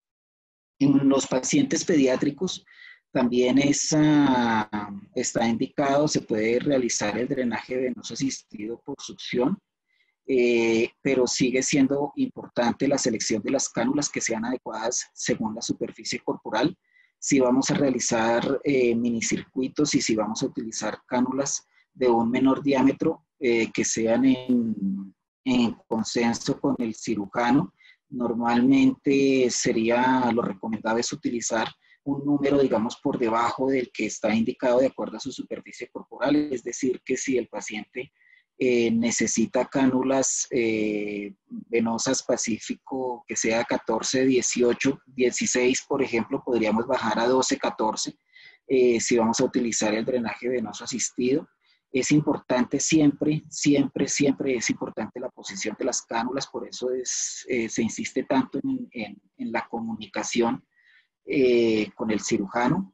En los pacientes pediátricos, también es, uh, está indicado, se puede realizar el drenaje venoso asistido por succión, eh, pero sigue siendo importante la selección de las cánulas que sean adecuadas según la superficie corporal. Si vamos a realizar eh, minicircuitos y si vamos a utilizar cánulas de un menor diámetro, eh, que sean en, en consenso con el cirujano, normalmente sería, lo recomendable es utilizar un número, digamos, por debajo del que está indicado de acuerdo a su superficie corporal. Es decir, que si el paciente eh, necesita cánulas eh, venosas Pacífico que sea catorce, dieciocho, dieciséis, por ejemplo, podríamos bajar a doce, catorce, eh, si vamos a utilizar el drenaje venoso asistido. Es importante siempre, siempre, siempre es importante la posición de las cánulas, por eso es, eh, se insiste tanto en, en, en la comunicación Eh, con el cirujano,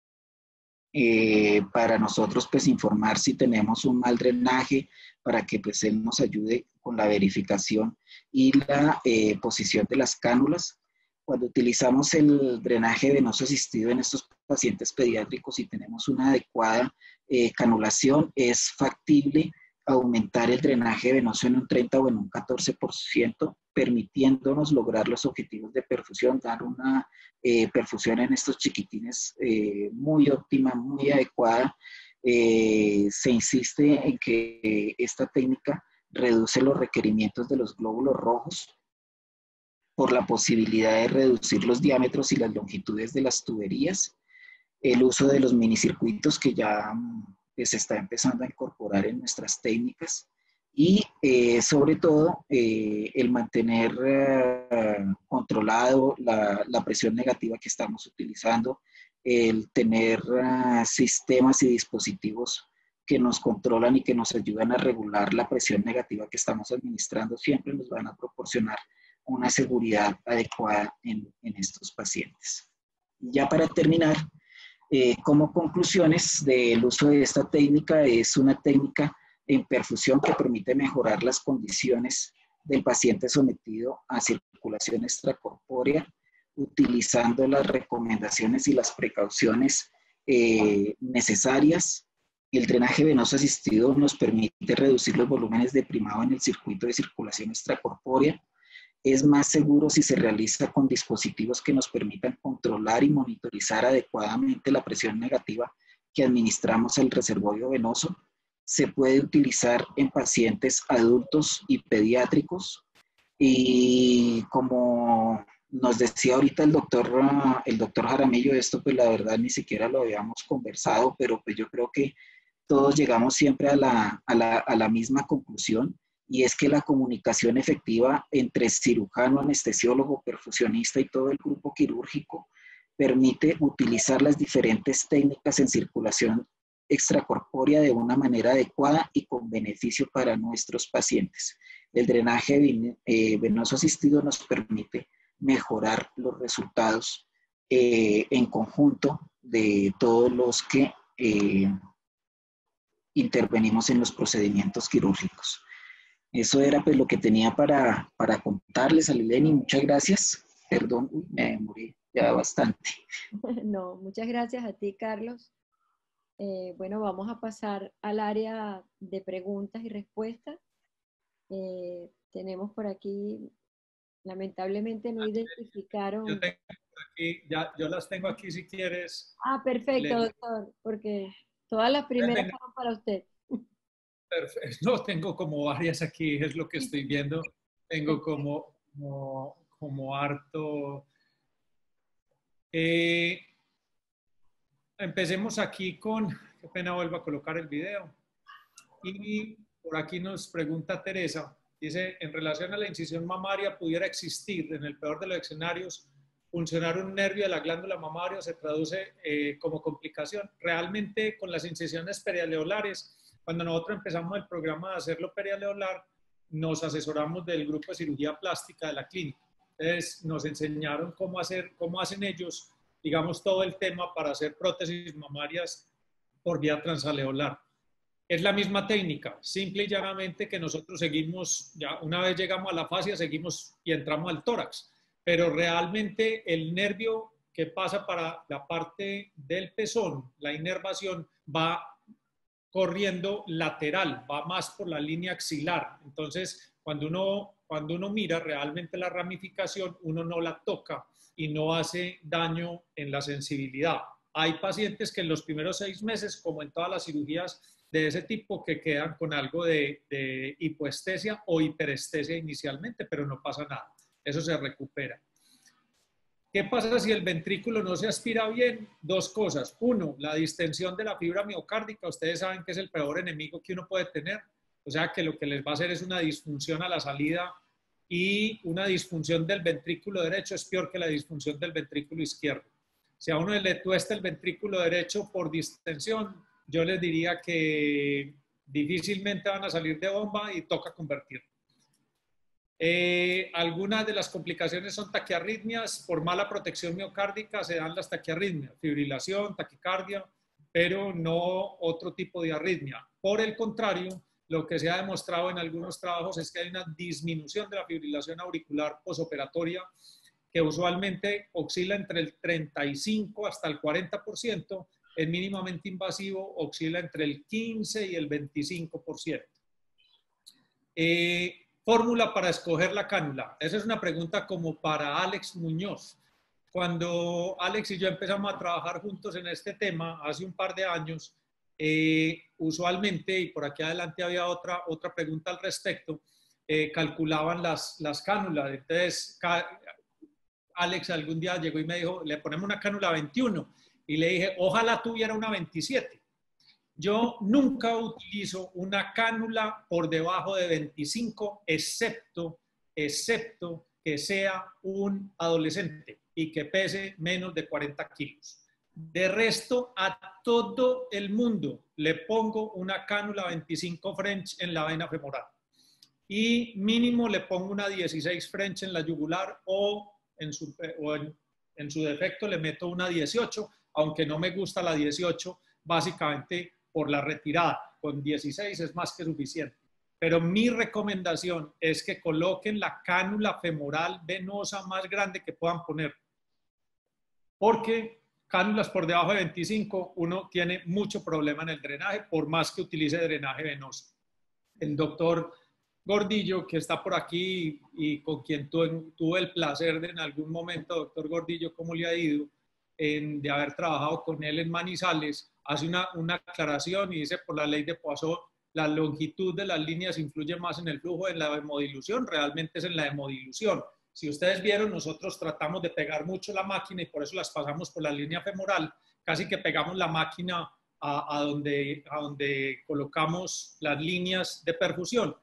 eh, para nosotros pues informar si tenemos un mal drenaje, para que pues él nos ayude con la verificación y la eh, posición de las cánulas. Cuando utilizamos el drenaje venoso asistido en estos pacientes pediátricos y tenemos una adecuada eh, canulación, es factible aumentar el drenaje venoso en un treinta o en un catorce por ciento, permitiéndonos lograr los objetivos de perfusión, dar una eh, perfusión en estos chiquitines eh, muy óptima, muy adecuada. Eh, se insiste en que esta técnica reduce los requerimientos de los glóbulos rojos por la posibilidad de reducir los diámetros y las longitudes de las tuberías, el uso de los minicircuitos que ya que se está empezando a incorporar en nuestras técnicas, y eh, sobre todo eh, el mantener eh, controlado la, la presión negativa que estamos utilizando, el tener uh, sistemas y dispositivos que nos controlan y que nos ayudan a regular la presión negativa que estamos administrando, siempre nos van a proporcionar una seguridad adecuada en, en estos pacientes. Ya para terminar, Eh, como conclusiones del uso de esta técnica, es una técnica en perfusión que permite mejorar las condiciones del paciente sometido a circulación extracorpórea, utilizando las recomendaciones y las precauciones eh, necesarias, El drenaje venoso asistido nos permite reducir los volúmenes de primado en el circuito de circulación extracorpórea. Es más seguro si se realiza con dispositivos que nos permitan controlar y monitorizar adecuadamente la presión negativa que administramos al reservorio venoso. Se puede utilizar en pacientes adultos y pediátricos. Y como nos decía ahorita el doctor, el doctor Jaramillo, esto pues la verdad ni siquiera lo habíamos conversado, pero pues yo creo que todos llegamos siempre a la, a la, a la misma conclusión, y es que la comunicación efectiva entre cirujano, anestesiólogo, perfusionista y todo el grupo quirúrgico permite utilizar las diferentes técnicas en circulación extracorpórea de una manera adecuada y con beneficio para nuestros pacientes. El drenaje eh, venoso asistido nos permite mejorar los resultados eh, en conjunto de todos los que eh, intervenimos en los procedimientos quirúrgicos. Eso era pues lo que tenía para, para contarles, Alileni. Muchas gracias. Perdón, me demoré ya bastante. No, muchas gracias a ti, Carlos. Eh, bueno, vamos a pasar al área de preguntas y respuestas. Eh, tenemos por aquí, lamentablemente no identificaron. Yo, tengo aquí, ya, yo las tengo aquí si quieres. Ah, perfecto, Le... doctor, porque todas las primeras Venga. fueron para usted. Perfecto. No, tengo como varias aquí, es lo que estoy viendo. Tengo como, como, como harto. Eh, empecemos aquí con, qué pena vuelvo a colocar el video. Y por aquí nos pregunta Teresa, dice, en relación a la incisión mamaria, ¿pudiera existir en el peor de los escenarios funcionar un nervio de la glándula mamaria? ¿Se traduce eh, como complicación? Realmente con las incisiones perialveolares, cuando nosotros empezamos el programa de hacerlo perialveolar, nos asesoramos del grupo de cirugía plástica de la clínica. Entonces nos enseñaron cómo hacer, cómo hacen ellos, digamos, todo el tema para hacer prótesis mamarias por vía transalveolar. Es la misma técnica, simple y llanamente que nosotros seguimos, ya una vez llegamos a la fascia, seguimos y entramos al tórax, pero realmente el nervio que pasa para la parte del pezón, la inervación, va corriendo lateral, va más por la línea axilar. Entonces, cuando uno, cuando uno mira realmente la ramificación, uno no la toca y no hace daño en la sensibilidad. Hay pacientes que en los primeros seis meses, como en todas las cirugías de ese tipo, que quedan con algo de, de hipoestesia o hiperestesia inicialmente, pero no pasa nada. Eso se recupera. ¿Qué pasa si el ventrículo no se aspira bien? Dos cosas. Uno, la distensión de la fibra miocárdica. Ustedes saben que es el peor enemigo que uno puede tener. O sea que lo que les va a hacer es una disfunción a la salida, y una disfunción del ventrículo derecho es peor que la disfunción del ventrículo izquierdo. Si a uno le tuesta el ventrículo derecho por distensión, yo les diría que difícilmente van a salir de bomba y toca convertirlo. Eh, algunas de las complicaciones son taquiarritmias. Por mala protección miocárdica se dan las taquiarritmias, fibrilación, taquicardia, pero no otro tipo de arritmia. Por el contrario, lo que se ha demostrado en algunos trabajos es que hay una disminución de la fibrilación auricular posoperatoria, que usualmente oscila entre el treinta y cinco hasta el cuarenta por ciento, el mínimamente invasivo oscila entre el quince y el veinticinco por ciento. Eh, fórmula para escoger la cánula. Esa es una pregunta como para Alex Muñoz. Cuando Alex y yo empezamos a trabajar juntos en este tema hace un par de años, eh, usualmente, y por aquí adelante había otra, otra pregunta al respecto, eh, calculaban las, las cánulas. Entonces, Alex algún día llegó y me dijo, le ponemos una cánula veintiuno, y le dije, ojalá tuviera una veintisiete. Yo nunca utilizo una cánula por debajo de veinticinco, excepto, excepto que sea un adolescente y que pese menos de cuarenta kilos. De resto, a todo el mundo le pongo una cánula veinticinco French en la vena femoral. Y mínimo le pongo una dieciséis French en la yugular, o en su, o en, en su defecto le meto una dieciocho, aunque no me gusta la dieciocho, básicamente por la retirada. Con dieciséis es más que suficiente. Pero mi recomendación es que coloquen la cánula femoral venosa más grande que puedan poner. Porque cánulas por debajo de veinticinco, uno tiene mucho problema en el drenaje, por más que utilice drenaje venoso. El doctor Gordillo, que está por aquí y con quien tuve, tuve el placer de en algún momento, doctor Gordillo, ¿cómo le ha ido? En, de haber trabajado con él en Manizales, hace una, una aclaración y dice, por la ley de Poisson, la longitud de las líneas influye más en el flujo de la hemodilución, realmente es en la hemodilución. Si ustedes vieron, nosotros tratamos de pegar mucho la máquina y por eso las pasamos por la línea femoral, casi que pegamos la máquina a, a, donde, a donde colocamos las líneas de perfusión.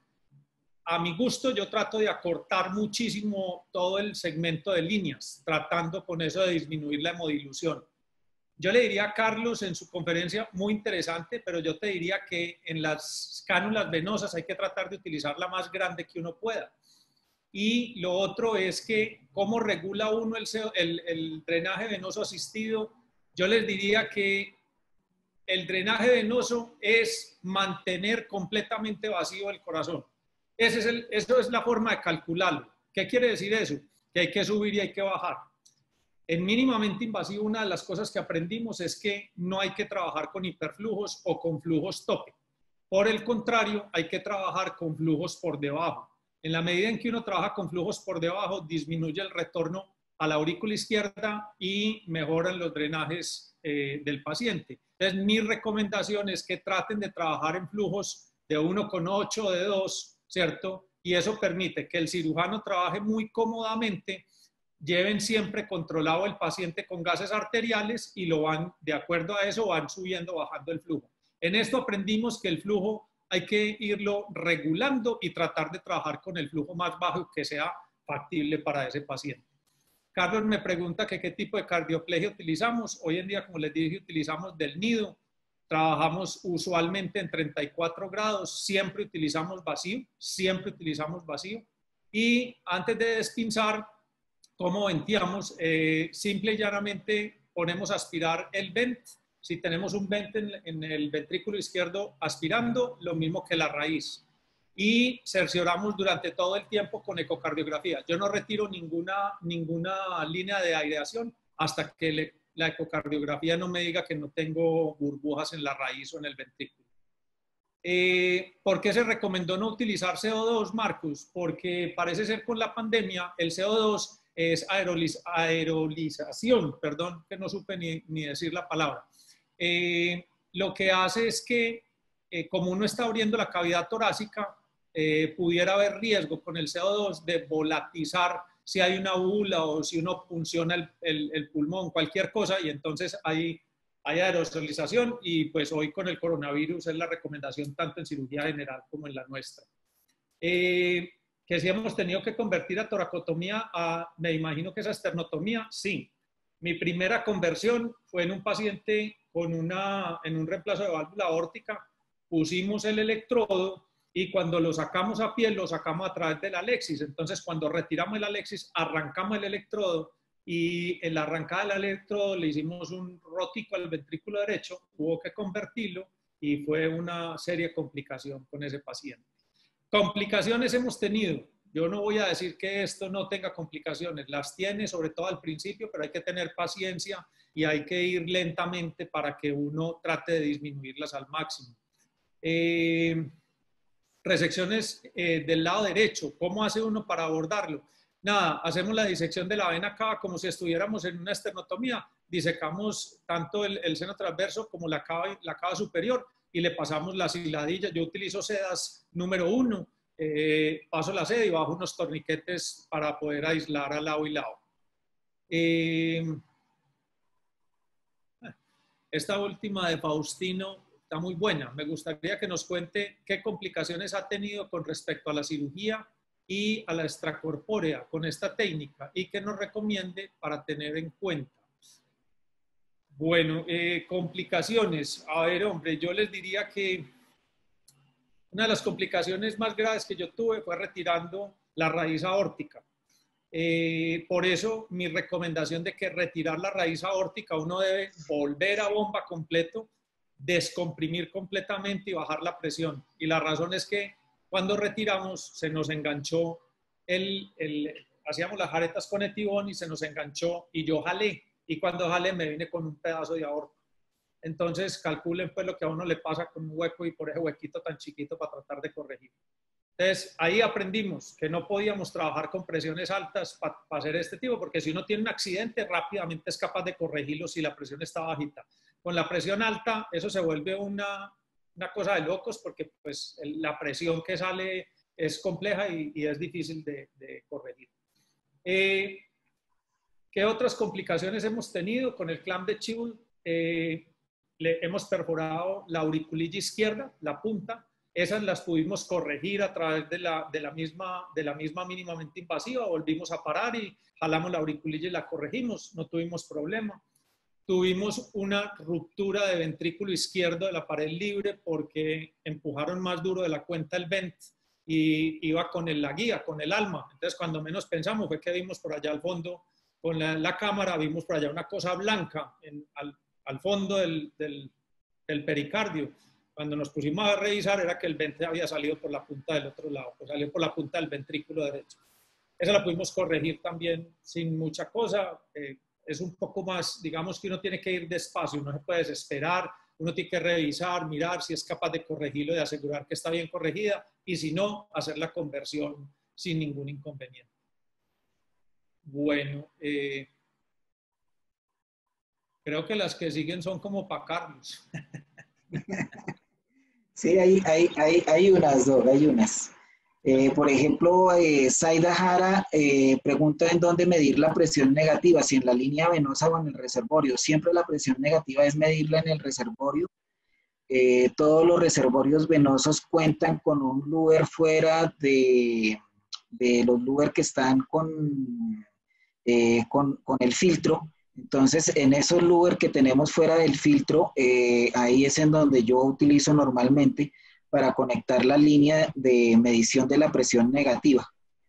A mi gusto, yo trato de acortar muchísimo todo el segmento de líneas, tratando con eso de disminuir la hemodilución. Yo le diría a Carlos en su conferencia, muy interesante, pero yo te diría que en las cánulas venosas hay que tratar de utilizar la más grande que uno pueda. Y lo otro es que cómo regula uno el, el, el drenaje venoso asistido. Yo les diría que el drenaje venoso es mantener completamente vacío el corazón. Ese es el, eso es la forma de calcularlo. ¿Qué quiere decir eso? Que hay que subir y hay que bajar. En mínimamente invasivo, una de las cosas que aprendimos es que no hay que trabajar con hiperflujos o con flujos tope. Por el contrario, hay que trabajar con flujos por debajo. En la medida en que uno trabaja con flujos por debajo, disminuye el retorno a la aurícula izquierda y mejoran los drenajes eh, del paciente. Entonces, mi recomendación es que traten de trabajar en flujos de uno coma ocho o de dos, ¿cierto? Y eso permite que el cirujano trabaje muy cómodamente, lleven siempre controlado el paciente con gases arteriales y lo van, de acuerdo a eso, van subiendo, bajando el flujo. En esto aprendimos que el flujo hay que irlo regulando y tratar de trabajar con el flujo más bajo que sea factible para ese paciente. Carlos me pregunta que qué tipo de cardioplegia utilizamos. Hoy en día, como les dije, utilizamos del nido. Trabajamos usualmente en treinta y cuatro grados. Siempre utilizamos vacío, siempre utilizamos vacío. Y antes de despinzar, ¿cómo venteamos? Eh, simple y llanamente ponemos a aspirar el vent. Si tenemos un vent en, en el ventrículo izquierdo aspirando, lo mismo que la raíz. Y cercioramos durante todo el tiempo con ecocardiografía. Yo no retiro ninguna, ninguna línea de aireación hasta que le, la ecocardiografía no me diga que no tengo burbujas en la raíz o en el ventrículo. Eh, ¿Por qué se recomendó no utilizar C O dos, Marcus? Porque parece ser con la pandemia el C O dos es aeroliz, aerolización, perdón, que no supe ni, ni decir la palabra. Eh, lo que hace es que, eh, como uno está abriendo la cavidad torácica, eh, pudiera haber riesgo con el C O dos de volatizar si hay una bula o si uno funciona el, el, el pulmón, cualquier cosa, y entonces hay, hay aerosolización, y pues hoy con el coronavirus es la recomendación tanto en cirugía general como en la nuestra. Eh, que si hemos tenido que convertir a toracotomía a, me imagino que es a esternotomía, sí. Mi primera conversión fue en un paciente con una, en un reemplazo de válvula aórtica, pusimos el electrodo y cuando lo sacamos a piel, lo sacamos a través del alexis. Entonces, cuando retiramos el alexis, arrancamos el electrodo y en la arrancada del electrodo le hicimos un rótico al ventrículo derecho, hubo que convertirlo y fue una seria complicación con ese paciente. Complicaciones hemos tenido. Yo no voy a decir que esto no tenga complicaciones, las tiene sobre todo al principio, pero hay que tener paciencia y hay que ir lentamente para que uno trate de disminuirlas al máximo. Eh, resecciones eh, del lado derecho, ¿cómo hace uno para abordarlo? Nada, hacemos la disección de la vena cava como si estuviéramos en una esternotomía, disecamos tanto el, el seno transverso como la cava, la cava superior y le pasamos la siladilla. Yo utilizo sedas número uno. Eh, paso la seda y bajo unos torniquetes para poder aislar al lado y lado. Eh, esta última de Faustino está muy buena. Me gustaría que nos cuente qué complicaciones ha tenido con respecto a la cirugía y a la extracorpórea con esta técnica y que nos recomiende para tener en cuenta. Bueno, eh, complicaciones. A ver, hombre, yo les diría que una de las complicaciones más graves que yo tuve fue retirando la raíz aórtica. Eh, por eso mi recomendación de que retirar la raíz aórtica uno debe volver a bomba completo, descomprimir completamente y bajar la presión. Y la razón es que cuando retiramos se nos enganchó, el, el, hacíamos las jaretas con etibón y se nos enganchó y yo jalé. y cuando jalé me vine con un pedazo de aorta. Entonces calculen pues lo que a uno le pasa con un hueco y por ese huequito tan chiquito para tratar de corregir. Entonces ahí aprendimos que no podíamos trabajar con presiones altas para pa hacer este tipo, porque si uno tiene un accidente rápidamente es capaz de corregirlo si la presión está bajita. Con la presión alta eso se vuelve una, una cosa de locos, porque pues el, la presión que sale es compleja y, y es difícil de, de corregir. Eh, ¿Qué otras complicaciones hemos tenido con el clamp de Chibull? Eh, le hemos perforado la auriculilla izquierda, la punta. Esas las pudimos corregir a través de la, de la, misma, de la misma mínimamente invasiva. Volvimos a parar y jalamos la auriculilla y la corregimos. No tuvimos problema. Tuvimos una ruptura de ventrículo izquierdo de la pared libre porque empujaron más duro de la cuenta el vent y iba con el, la guía, con el alma. Entonces, cuando menos pensamos fue que vimos por allá al fondo, con la, la cámara, vimos por allá una cosa blanca en, al, al fondo del, del, del pericardio. Cuando nos pusimos a revisar era que el vent había salido por la punta del otro lado, pues salió por la punta del ventrículo derecho. Esa la pudimos corregir también sin mucha cosa. Eh, es un poco más, digamos que uno tiene que ir despacio, no se puede desesperar, uno tiene que revisar, mirar si es capaz de corregirlo, de asegurar que está bien corregida, y si no, hacer la conversión sin ningún inconveniente. Bueno, eh, creo que las que siguen son como para Carlos. Sí, hay, hay, hay, hay unas, dos, hay unas. Eh, por ejemplo, eh, Zaida Jara eh, pregunta en dónde medir la presión negativa, si en la línea venosa o en el reservorio. Siempre la presión negativa es medirla en el reservorio. Eh, todos los reservorios venosos cuentan con un lugar fuera de, de los lugares que están con, eh, con, con el filtro. Entonces, en esos lugares que tenemos fuera del filtro, eh, ahí es en donde yo utilizo normalmente para conectar la línea de medición de la presión negativa.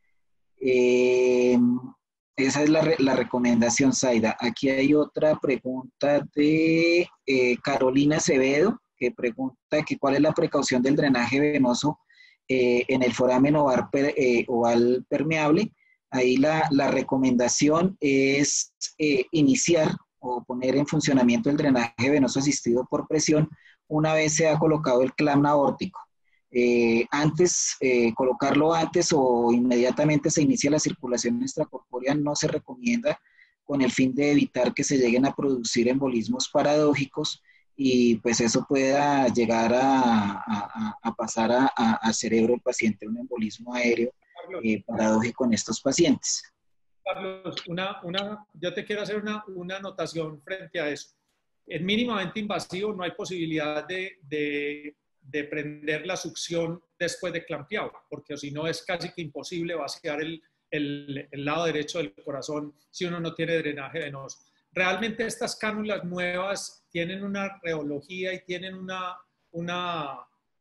Eh, esa es la, re, la recomendación, Zaida. Aquí hay otra pregunta de eh, Carolina Acevedo, que pregunta que cuál es la precaución del drenaje venoso eh, en el foramen oval, per, eh, oval permeable. Ahí la, la recomendación es eh, iniciar o poner en funcionamiento el drenaje venoso asistido por presión una vez se ha colocado el clamp aórtico. Eh, antes, eh, colocarlo antes o inmediatamente se inicia la circulación extracorpórea no se recomienda, con el fin de evitar que se lleguen a producir embolismos paradójicos y pues eso pueda llegar a, a, a pasar a, a, a cerebro del paciente, un embolismo aéreo eh, paradójico en estos pacientes. Carlos, una, una, yo te quiero hacer una, una anotación frente a eso. Es mínimamente invasivo, no hay posibilidad de, de, de prender la succión después de clampeado, porque si no es casi que imposible vaciar el, el, el lado derecho del corazón si uno no tiene drenaje venoso. Realmente estas cánulas nuevas tienen una reología y tienen una, una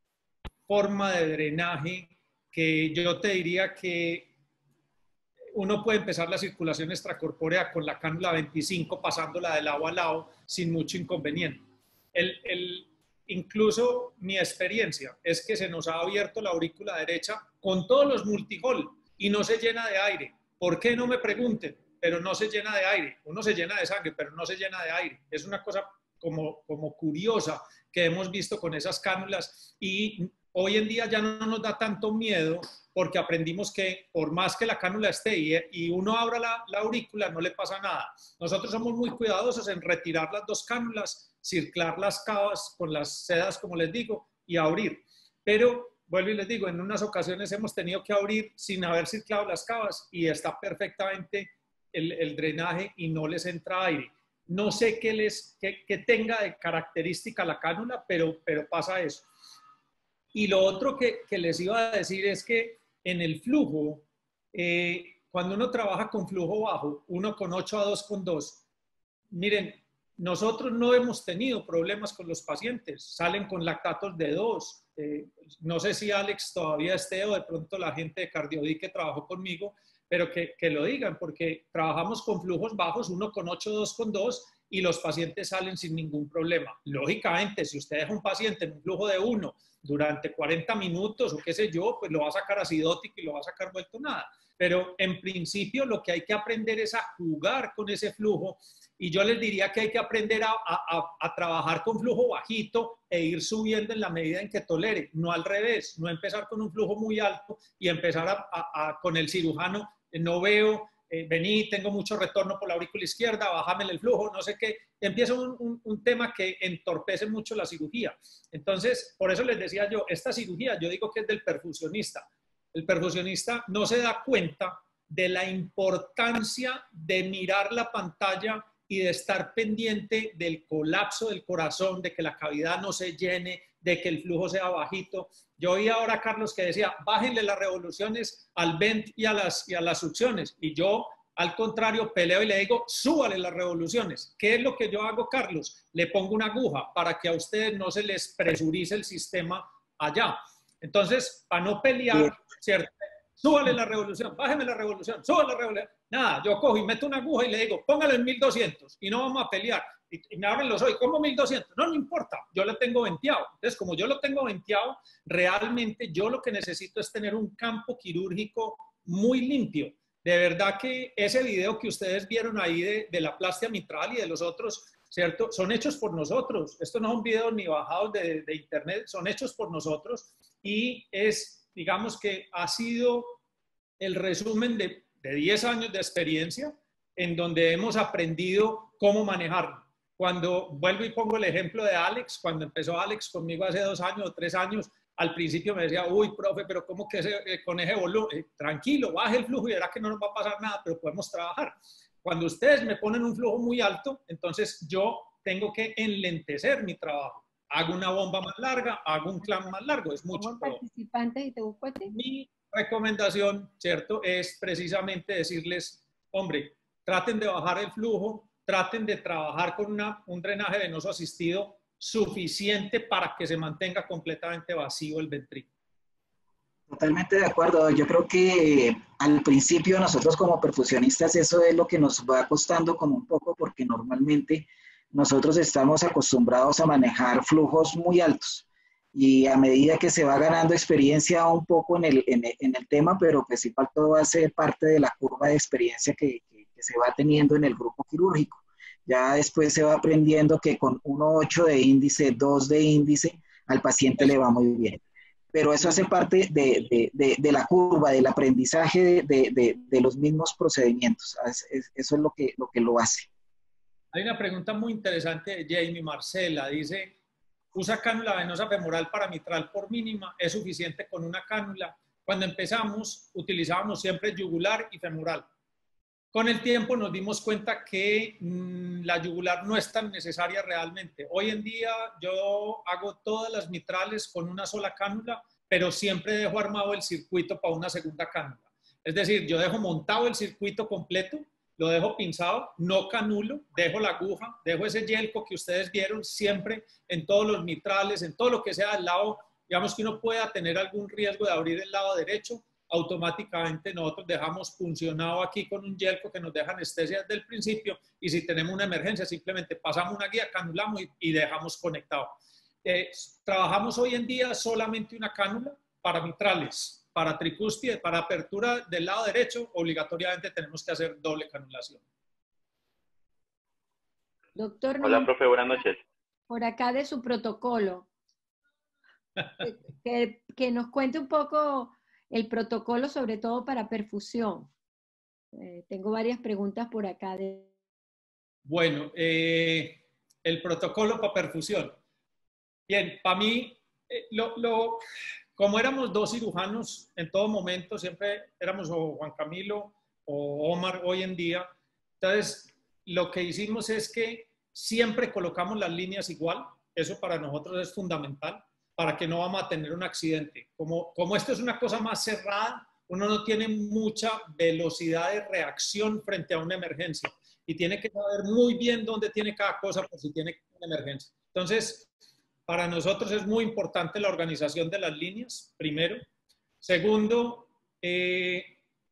forma de drenaje que yo te diría que uno puede empezar la circulación extracorpórea con la cánula veinticinco pasándola de lado a lado sin mucho inconveniente. El, el, incluso mi experiencia es que se nos ha abierto la aurícula derecha con todos los multihol y no se llena de aire. ¿Por qué? No me pregunten, pero no se llena de aire. Uno se llena de sangre, pero no se llena de aire. Es una cosa como, como curiosa que hemos visto con esas cánulas y hoy en día ya no nos da tanto miedo porque aprendimos que por más que la cánula esté y, y uno abra la, la aurícula, no le pasa nada. Nosotros somos muy cuidadosos en retirar las dos cánulas, circlar las cavas con las sedas, como les digo, y abrir. Pero, vuelvo y les digo, en unas ocasiones hemos tenido que abrir sin haber circlado las cavas y está perfectamente el, el drenaje y no les entra aire. No sé qué, les, qué, qué tenga de característica la cánula, pero, pero pasa eso. Y lo otro que, que les iba a decir es que en el flujo, eh, cuando uno trabaja con flujo bajo, uno con ocho a dos con dos, miren, nosotros no hemos tenido problemas con los pacientes, salen con lactatos de dos. Eh, no sé si Alex todavía esté o de pronto la gente de Cardiodí que trabajó conmigo, pero que, que lo digan, porque trabajamos con flujos bajos, uno con ocho, dos con dos, y los pacientes salen sin ningún problema. Lógicamente, si usted deja un paciente en un flujo de uno durante cuarenta minutos o qué sé yo, pues lo va a sacar acidótico y lo va a sacar vuelto nada. Pero en principio lo que hay que aprender es a jugar con ese flujo, y yo les diría que hay que aprender a, a, a trabajar con flujo bajito e ir subiendo en la medida en que tolere, no al revés, no empezar con un flujo muy alto y empezar a, a, a, con el cirujano, eh, no veo, eh, vení, tengo mucho retorno por la aurícula izquierda, bájame el flujo, no sé qué, empieza un, un, un tema que entorpece mucho la cirugía. Entonces, por eso les decía yo, esta cirugía yo digo que es del perfusionista. El perfusionista no se da cuenta de la importancia de mirar la pantalla y de estar pendiente del colapso del corazón, de que la cavidad no se llene, de que el flujo sea bajito. Yo oí ahora a Carlos que decía, bájenle las revoluciones al vent y a las, y a las succiones. Y yo, al contrario, peleo y le digo, súbale las revoluciones. ¿Qué es lo que yo hago, Carlos? Le pongo una aguja para que a ustedes no se les presurice el sistema allá. Entonces, para no pelear, ¿cierto? Súbale la revolución, bájeme la revolución, súbale la revolución. Nada, yo cojo y meto una aguja y le digo, póngalo en mil doscientos y no vamos a pelear. Y, y me abren los ojos, ¿cómo mil doscientos? No, no importa, yo lo tengo venteado. Entonces, como yo lo tengo venteado, realmente yo lo que necesito es tener un campo quirúrgico muy limpio. De verdad que ese video que ustedes vieron ahí de, de la plastia mitral y de los otros, ¿cierto? Son hechos por nosotros. Estos no son videos ni bajados de, de internet, son hechos por nosotros y es, digamos que ha sido el resumen de, de diez años de experiencia en donde hemos aprendido cómo manejarlo. Cuando vuelvo y pongo el ejemplo de Alex, cuando empezó Alex conmigo hace dos años o tres años, al principio me decía, uy, profe, pero ¿cómo que ese, eh, con ese volumen? Eh, tranquilo, baje el flujo y verá que no nos va a pasar nada, pero podemos trabajar. Cuando ustedes me ponen un flujo muy alto, entonces yo tengo que enlentecer mi trabajo. Hago una bomba más larga, hago un clamp más largo, es mucho. Participantes y te busco a ti. Mi recomendación, ¿cierto?, es precisamente decirles, hombre, traten de bajar el flujo, traten de trabajar con una, un drenaje venoso asistido suficiente para que se mantenga completamente vacío el ventrículo. Totalmente de acuerdo. Yo creo que al principio nosotros como perfusionistas eso es lo que nos va costando como un poco, porque normalmente nosotros estamos acostumbrados a manejar flujos muy altos y a medida que se va ganando experiencia un poco en el, en el, en el tema, pero pues igual todo va a ser parte de la curva de experiencia que, que, que se va teniendo en el grupo quirúrgico. Ya después se va aprendiendo que con uno punto ocho de índice, dos de índice, al paciente le va muy bien. Pero eso hace parte de, de, de, de la curva, del aprendizaje de, de, de, de los mismos procedimientos. Es, es, eso es lo que, lo que lo hace. Hay una pregunta muy interesante de Jamie Marcela. Dice, ¿usa cánula venosa femoral para mitral por mínima? ¿Es suficiente con una cánula? Cuando empezamos, utilizábamos siempre yugular y femoral. Con el tiempo nos dimos cuenta que mmm, la yugular no es tan necesaria realmente. Hoy en día yo hago todas las mitrales con una sola cánula, pero siempre dejo armado el circuito para una segunda cánula. Es decir, yo dejo montado el circuito completo, lo dejo pinzado, no canulo, dejo la aguja, dejo ese yelco que ustedes vieron siempre en todos los mitrales, en todo lo que sea al lado, digamos que uno pueda tener algún riesgo de abrir el lado derecho, automáticamente nosotros dejamos funcionado aquí con un yelco que nos deja anestesia desde el principio y si tenemos una emergencia simplemente pasamos una guía, canulamos y, y dejamos conectado. Eh, trabajamos hoy en día solamente una cánula para mitrales, para tricúspide, para apertura del lado derecho, obligatoriamente tenemos que hacer doble canulación. Doctor, hola, profe, buenas noches. Por acá de su protocolo, que, que, que nos cuente un poco el protocolo, sobre todo para perfusión. Eh, tengo varias preguntas por acá. De... Bueno, eh, el protocolo para perfusión. Bien, para mí, eh, lo, lo, como éramos dos cirujanos en todo momento, siempre éramos o Juan Camilo o Omar hoy en día, entonces lo que hicimos es que siempre colocamos las líneas igual, eso para nosotros es fundamental, para que no vamos a tener un accidente. Como, como esto es una cosa más cerrada, uno no tiene mucha velocidad de reacción frente a una emergencia y tiene que saber muy bien dónde tiene cada cosa por si tiene una emergencia. Entonces, para nosotros es muy importante la organización de las líneas, primero. Segundo, eh,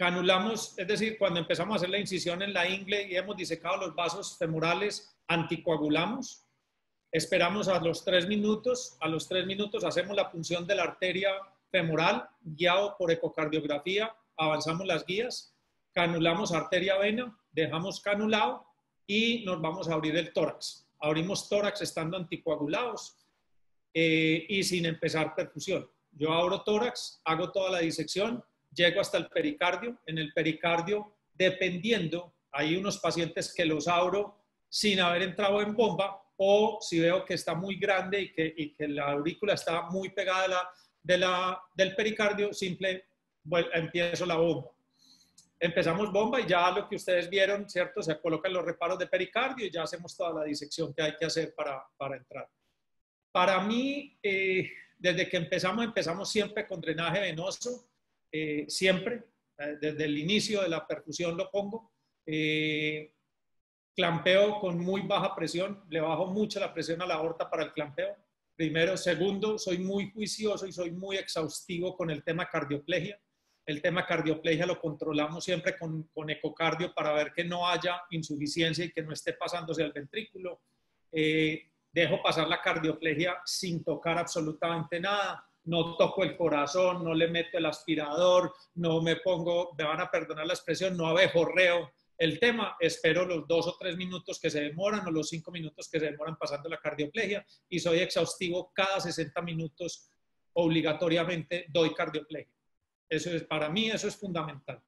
canulamos, es decir, cuando empezamos a hacer la incisión en la ingle y hemos disecado los vasos femorales, anticoagulamos, esperamos a los tres minutos, a los tres minutos hacemos la punción de la arteria femoral, guiado por ecocardiografía, avanzamos las guías, canulamos arteria vena, dejamos canulado y nos vamos a abrir el tórax. Abrimos tórax estando anticoagulados eh, y sin empezar perfusión. Yo abro tórax, hago toda la disección, llego hasta el pericardio. En el pericardio, dependiendo, hay unos pacientes que los abro sin haber entrado en bomba, o si veo que está muy grande y que, y que la aurícula está muy pegada de la, de la, del pericardio, simple, bueno, empiezo la bomba. Empezamos bomba y ya lo que ustedes vieron, ¿cierto? Se colocan los reparos de pericardio y ya hacemos toda la disección que hay que hacer para, para entrar. Para mí, eh, desde que empezamos, empezamos siempre con drenaje venoso, eh, siempre, eh, desde el inicio de la perfusión lo pongo. Eh, clampeo con muy baja presión, le bajo mucho la presión a la aorta para el clampeo. Primero. Segundo, soy muy juicioso y soy muy exhaustivo con el tema cardioplegia. El tema cardioplegia lo controlamos siempre con, con ecocardio para ver que no haya insuficiencia y que no esté pasándose al ventrículo. Eh, dejo pasar la cardioplegia sin tocar absolutamente nada. No toco el corazón, no le meto el aspirador, no me pongo, me van a perdonar la expresión, no abejorreo el tema. Espero los dos o tres minutos que se demoran o los cinco minutos que se demoran pasando la cardioplegia y soy exhaustivo cada sesenta minutos, obligatoriamente doy cardioplegia. Eso es, para mí eso es fundamental.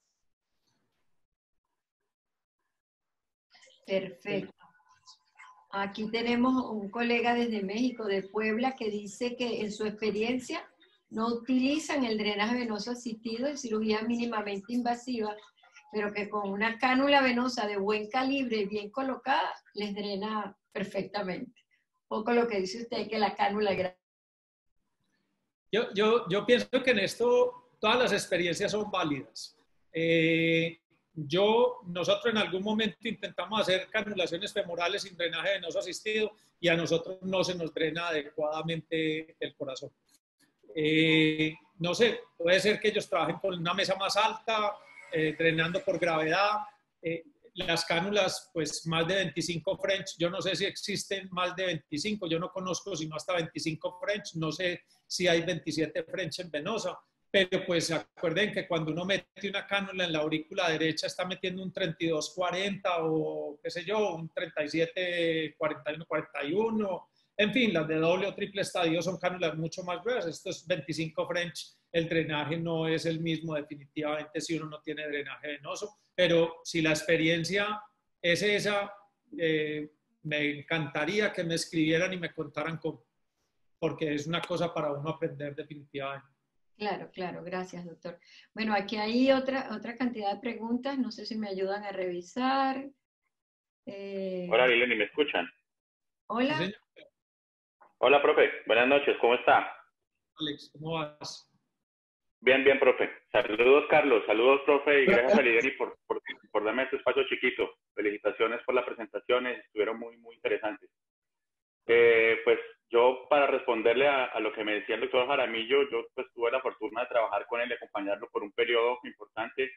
Perfecto. Aquí tenemos un colega desde México, de Puebla, que dice que en su experiencia no utilizan el drenaje venoso asistido en cirugía mínimamente invasiva, pero que con una cánula venosa de buen calibre y bien colocada les drena perfectamente. Un poco lo que dice usted, que la cánula es grande. Yo, yo, yo pienso que en esto todas las experiencias son válidas. Eh, yo, nosotros en algún momento intentamos hacer canulaciones femorales sin drenaje venoso asistido y a nosotros no se nos drena adecuadamente el corazón. Eh, no sé, puede ser que ellos trabajen con una mesa más alta, eh, drenando por gravedad. Eh, las cánulas, pues más de veinticinco French, yo no sé si existen más de veinticinco, yo no conozco sino hasta veinticinco French, no sé si hay veintisiete French en venosa. Pero pues acuerden que cuando uno mete una cánula en la aurícula derecha está metiendo un treinta y dos cuarenta o qué sé yo, un treinta y siete cuarenta y uno cuarenta y uno. En fin, las de doble o triple estadio son cánulas mucho más gruesas. Esto es veinticinco French. El drenaje no es el mismo definitivamente si uno no tiene drenaje venoso. Pero si la experiencia es esa, eh, me encantaría que me escribieran y me contaran cómo. Porque es una cosa para uno aprender definitivamente. Claro, claro, gracias, doctor. Bueno, aquí hay otra, otra cantidad de preguntas, no sé si me ayudan a revisar. Eh... Hola, Lilian, ¿me escuchan? Hola. Sí, hola, profe, buenas noches, ¿cómo está? Alex, ¿cómo vas? Bien, bien, profe. Saludos, Carlos, saludos, profe, y gracias a Lilian por, por, por darme este espacio chiquito. Felicitaciones por las presentaciones, estuvieron muy, muy interesantes. Eh, pues yo, para responderle a, a lo que me decía el doctor Jaramillo, yo pues tuve la fortuna de trabajar con él y acompañarlo por un periodo importante.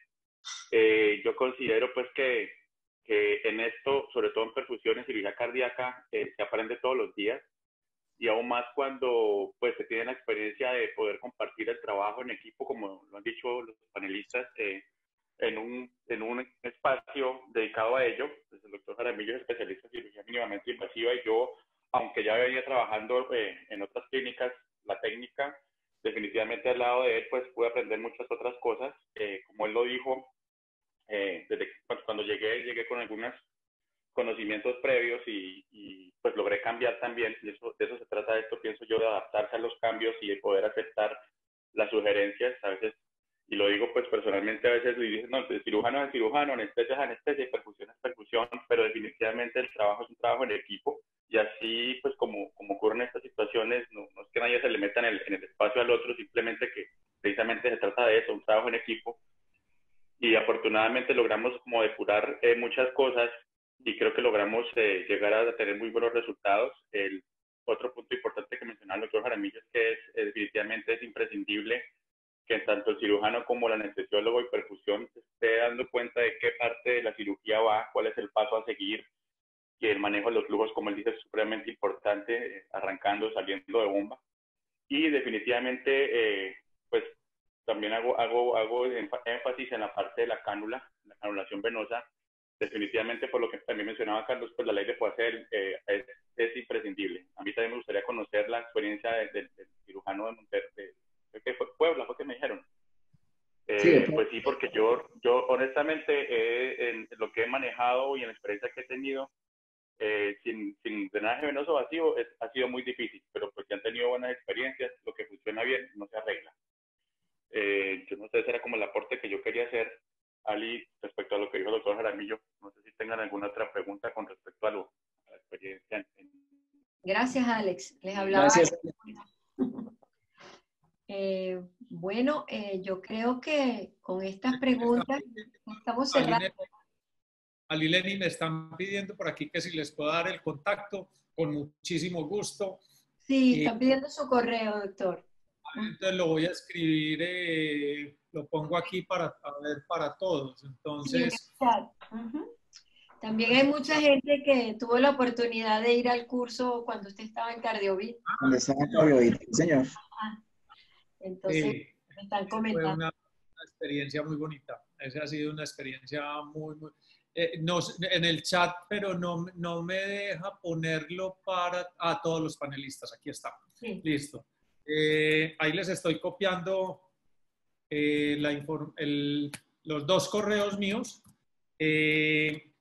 Eh, yo considero pues que, que en esto, sobre todo en perfusión, en cirugía cardíaca, eh, se aprende todos los días, y aún más cuando pues se tiene la experiencia de poder compartir el trabajo en equipo, como lo han dicho los panelistas, eh, en, un, en un espacio dedicado a ello. Pues el doctor Jaramillo es especialista en cirugía mínimamente invasiva y yo, aunque ya venía trabajando eh, en otras clínicas, la técnica, definitivamente al lado de él, pues pude aprender muchas otras cosas. Eh, como él lo dijo, eh, desde cuando, cuando llegué, llegué con algunos conocimientos previos y, y pues logré cambiar también. Y eso, de eso se trata esto, pienso yo, de adaptarse a los cambios y de poder aceptar las sugerencias. A veces, y lo digo pues personalmente, a veces dicen, no, el cirujano es cirujano, anestesia es anestesia y perfusión es perfusión, pero definitivamente el trabajo es un trabajo en equipo. Y así, pues como, como ocurren estas situaciones, no, no es que nadie se le meta en el, en el espacio al otro, simplemente que precisamente se trata de eso, un trabajo en equipo. Y afortunadamente logramos como depurar eh, muchas cosas y creo que logramos eh, llegar a tener muy buenos resultados. El otro punto importante que mencionaba el doctor Jaramillo es que es, eh, definitivamente es imprescindible que tanto el cirujano como el anestesiólogo y perfusión se esté dando cuenta de qué parte de la cirugía va, cuál es el paso a seguir, que el manejo de los flujos, como él dice, es supremamente importante, arrancando, saliendo de bomba. Y definitivamente, eh, pues también hago, hago, hago énfasis en la parte de la cánula, la canulación venosa. Definitivamente, por lo que también mencionaba Carlos, pues la ley de Poiseuille eh, es, es imprescindible. A mí también me gustaría conocer la experiencia del de, de cirujano de Monterrey, de, de, de Puebla, fue que me dijeron. Eh, sí, pues sí, porque yo, yo honestamente, eh, en lo que he manejado y en la experiencia que he tenido, eh, sin, sin drenaje venoso vacío es, ha sido muy difícil, pero pues si han tenido buenas experiencias, lo que funciona bien no se arregla. Eh, yo no sé, ese era como el aporte que yo quería hacer, Ali, respecto a lo que dijo el doctor Jaramillo. No sé si tengan alguna otra pregunta con respecto a, lo, a la experiencia. Gracias, Alex. Les hablaba. Gracias. Eh, bueno, eh, yo creo que con estas preguntas estamos cerrando. Alileni, me están pidiendo por aquí que si les puedo dar el contacto, con muchísimo gusto. Sí, y, están pidiendo su correo, doctor. Entonces lo voy a escribir, eh, lo pongo aquí para a ver para todos. Entonces, sí, uh-huh. También hay mucha gente que tuvo la oportunidad de ir al curso cuando usted estaba en Cardiovit. Cuando estaba en Cardiovit, señor. Ah, entonces, sí, me están comentando. Fue una, una experiencia muy bonita. Esa ha sido una experiencia muy, muy... Eh, no, en el chat, pero no, no me deja ponerlo para a ah, todos los panelistas. Aquí está. Sí. Listo. Eh, ahí les estoy copiando eh, la el, los dos correos míos. Eh,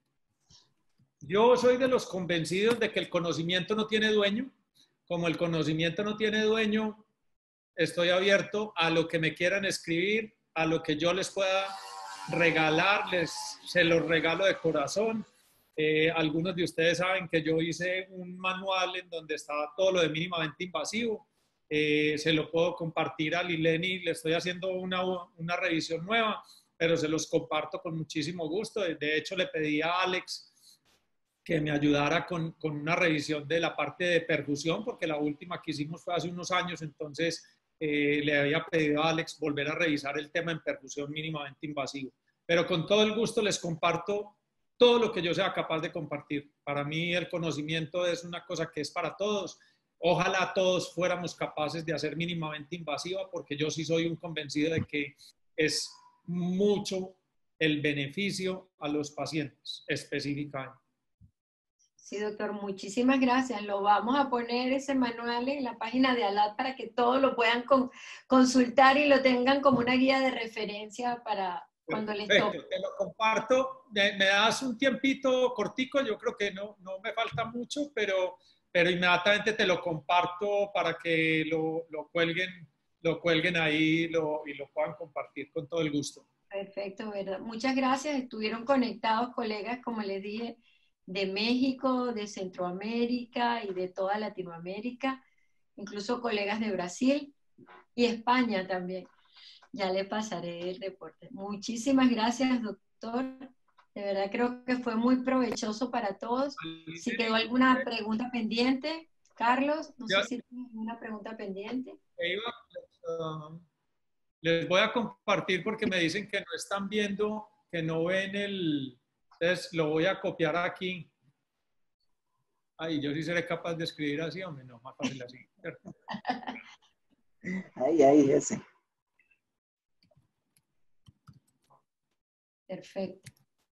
yo soy de los convencidos de que el conocimiento no tiene dueño. Como el conocimiento no tiene dueño, estoy abierto a lo que me quieran escribir, a lo que yo les pueda regalarles, se los regalo de corazón. Eh, algunos de ustedes saben que yo hice un manual en donde estaba todo lo de mínimamente invasivo. Eh, se lo puedo compartir a Lileni, le estoy haciendo una, una revisión nueva, pero se los comparto con muchísimo gusto. De hecho, le pedí a Alex que me ayudara con, con una revisión de la parte de perfusión, porque la última que hicimos fue hace unos años, entonces eh, le había pedido a Alex volver a revisar el tema en perfusión mínimamente invasivo. Pero con todo el gusto les comparto todo lo que yo sea capaz de compartir. Para mí el conocimiento es una cosa que es para todos. Ojalá todos fuéramos capaces de hacer mínimamente invasiva, porque yo sí soy un convencido de que es mucho el beneficio a los pacientes específicamente. Sí, doctor, muchísimas gracias. Lo vamos a poner ese manual en la página de ALAD para que todos lo puedan con, consultar y lo tengan como una guía de referencia para cuando les toque. Te lo comparto. Me, me das un tiempito cortico, yo creo que no, no me falta mucho, pero, pero inmediatamente te lo comparto para que lo, lo, cuelguen, lo cuelguen ahí lo, y lo puedan compartir con todo el gusto. Perfecto, ¿verdad? Muchas gracias. Estuvieron conectados colegas, como les dije, de México, de Centroamérica y de toda Latinoamérica, incluso colegas de Brasil y España también. Ya le pasaré el reporte. Muchísimas gracias, doctor. De verdad creo que fue muy provechoso para todos. Si quedó alguna pregunta pendiente, Carlos, no sé si tiene alguna pregunta pendiente. Les voy a compartir porque me dicen que no están viendo, que no ven el... Entonces lo voy a copiar aquí. Ay, yo sí seré capaz de escribir así, hombre, no, más fácil así. Ahí, ahí, ese. Perfecto.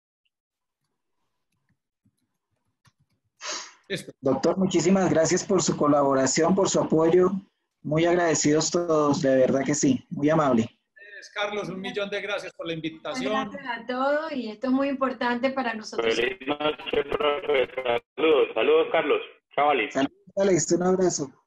Listo. Doctor, muchísimas gracias por su colaboración, por su apoyo. Muy agradecidos todos, de verdad que sí, muy amable. Carlos, un millón de gracias por la invitación. Gracias a todos y esto es muy importante para nosotros. Feliz noche, profe. Saludos, saludos, Carlos. Chao, Ali. Saludos, Alex, un abrazo.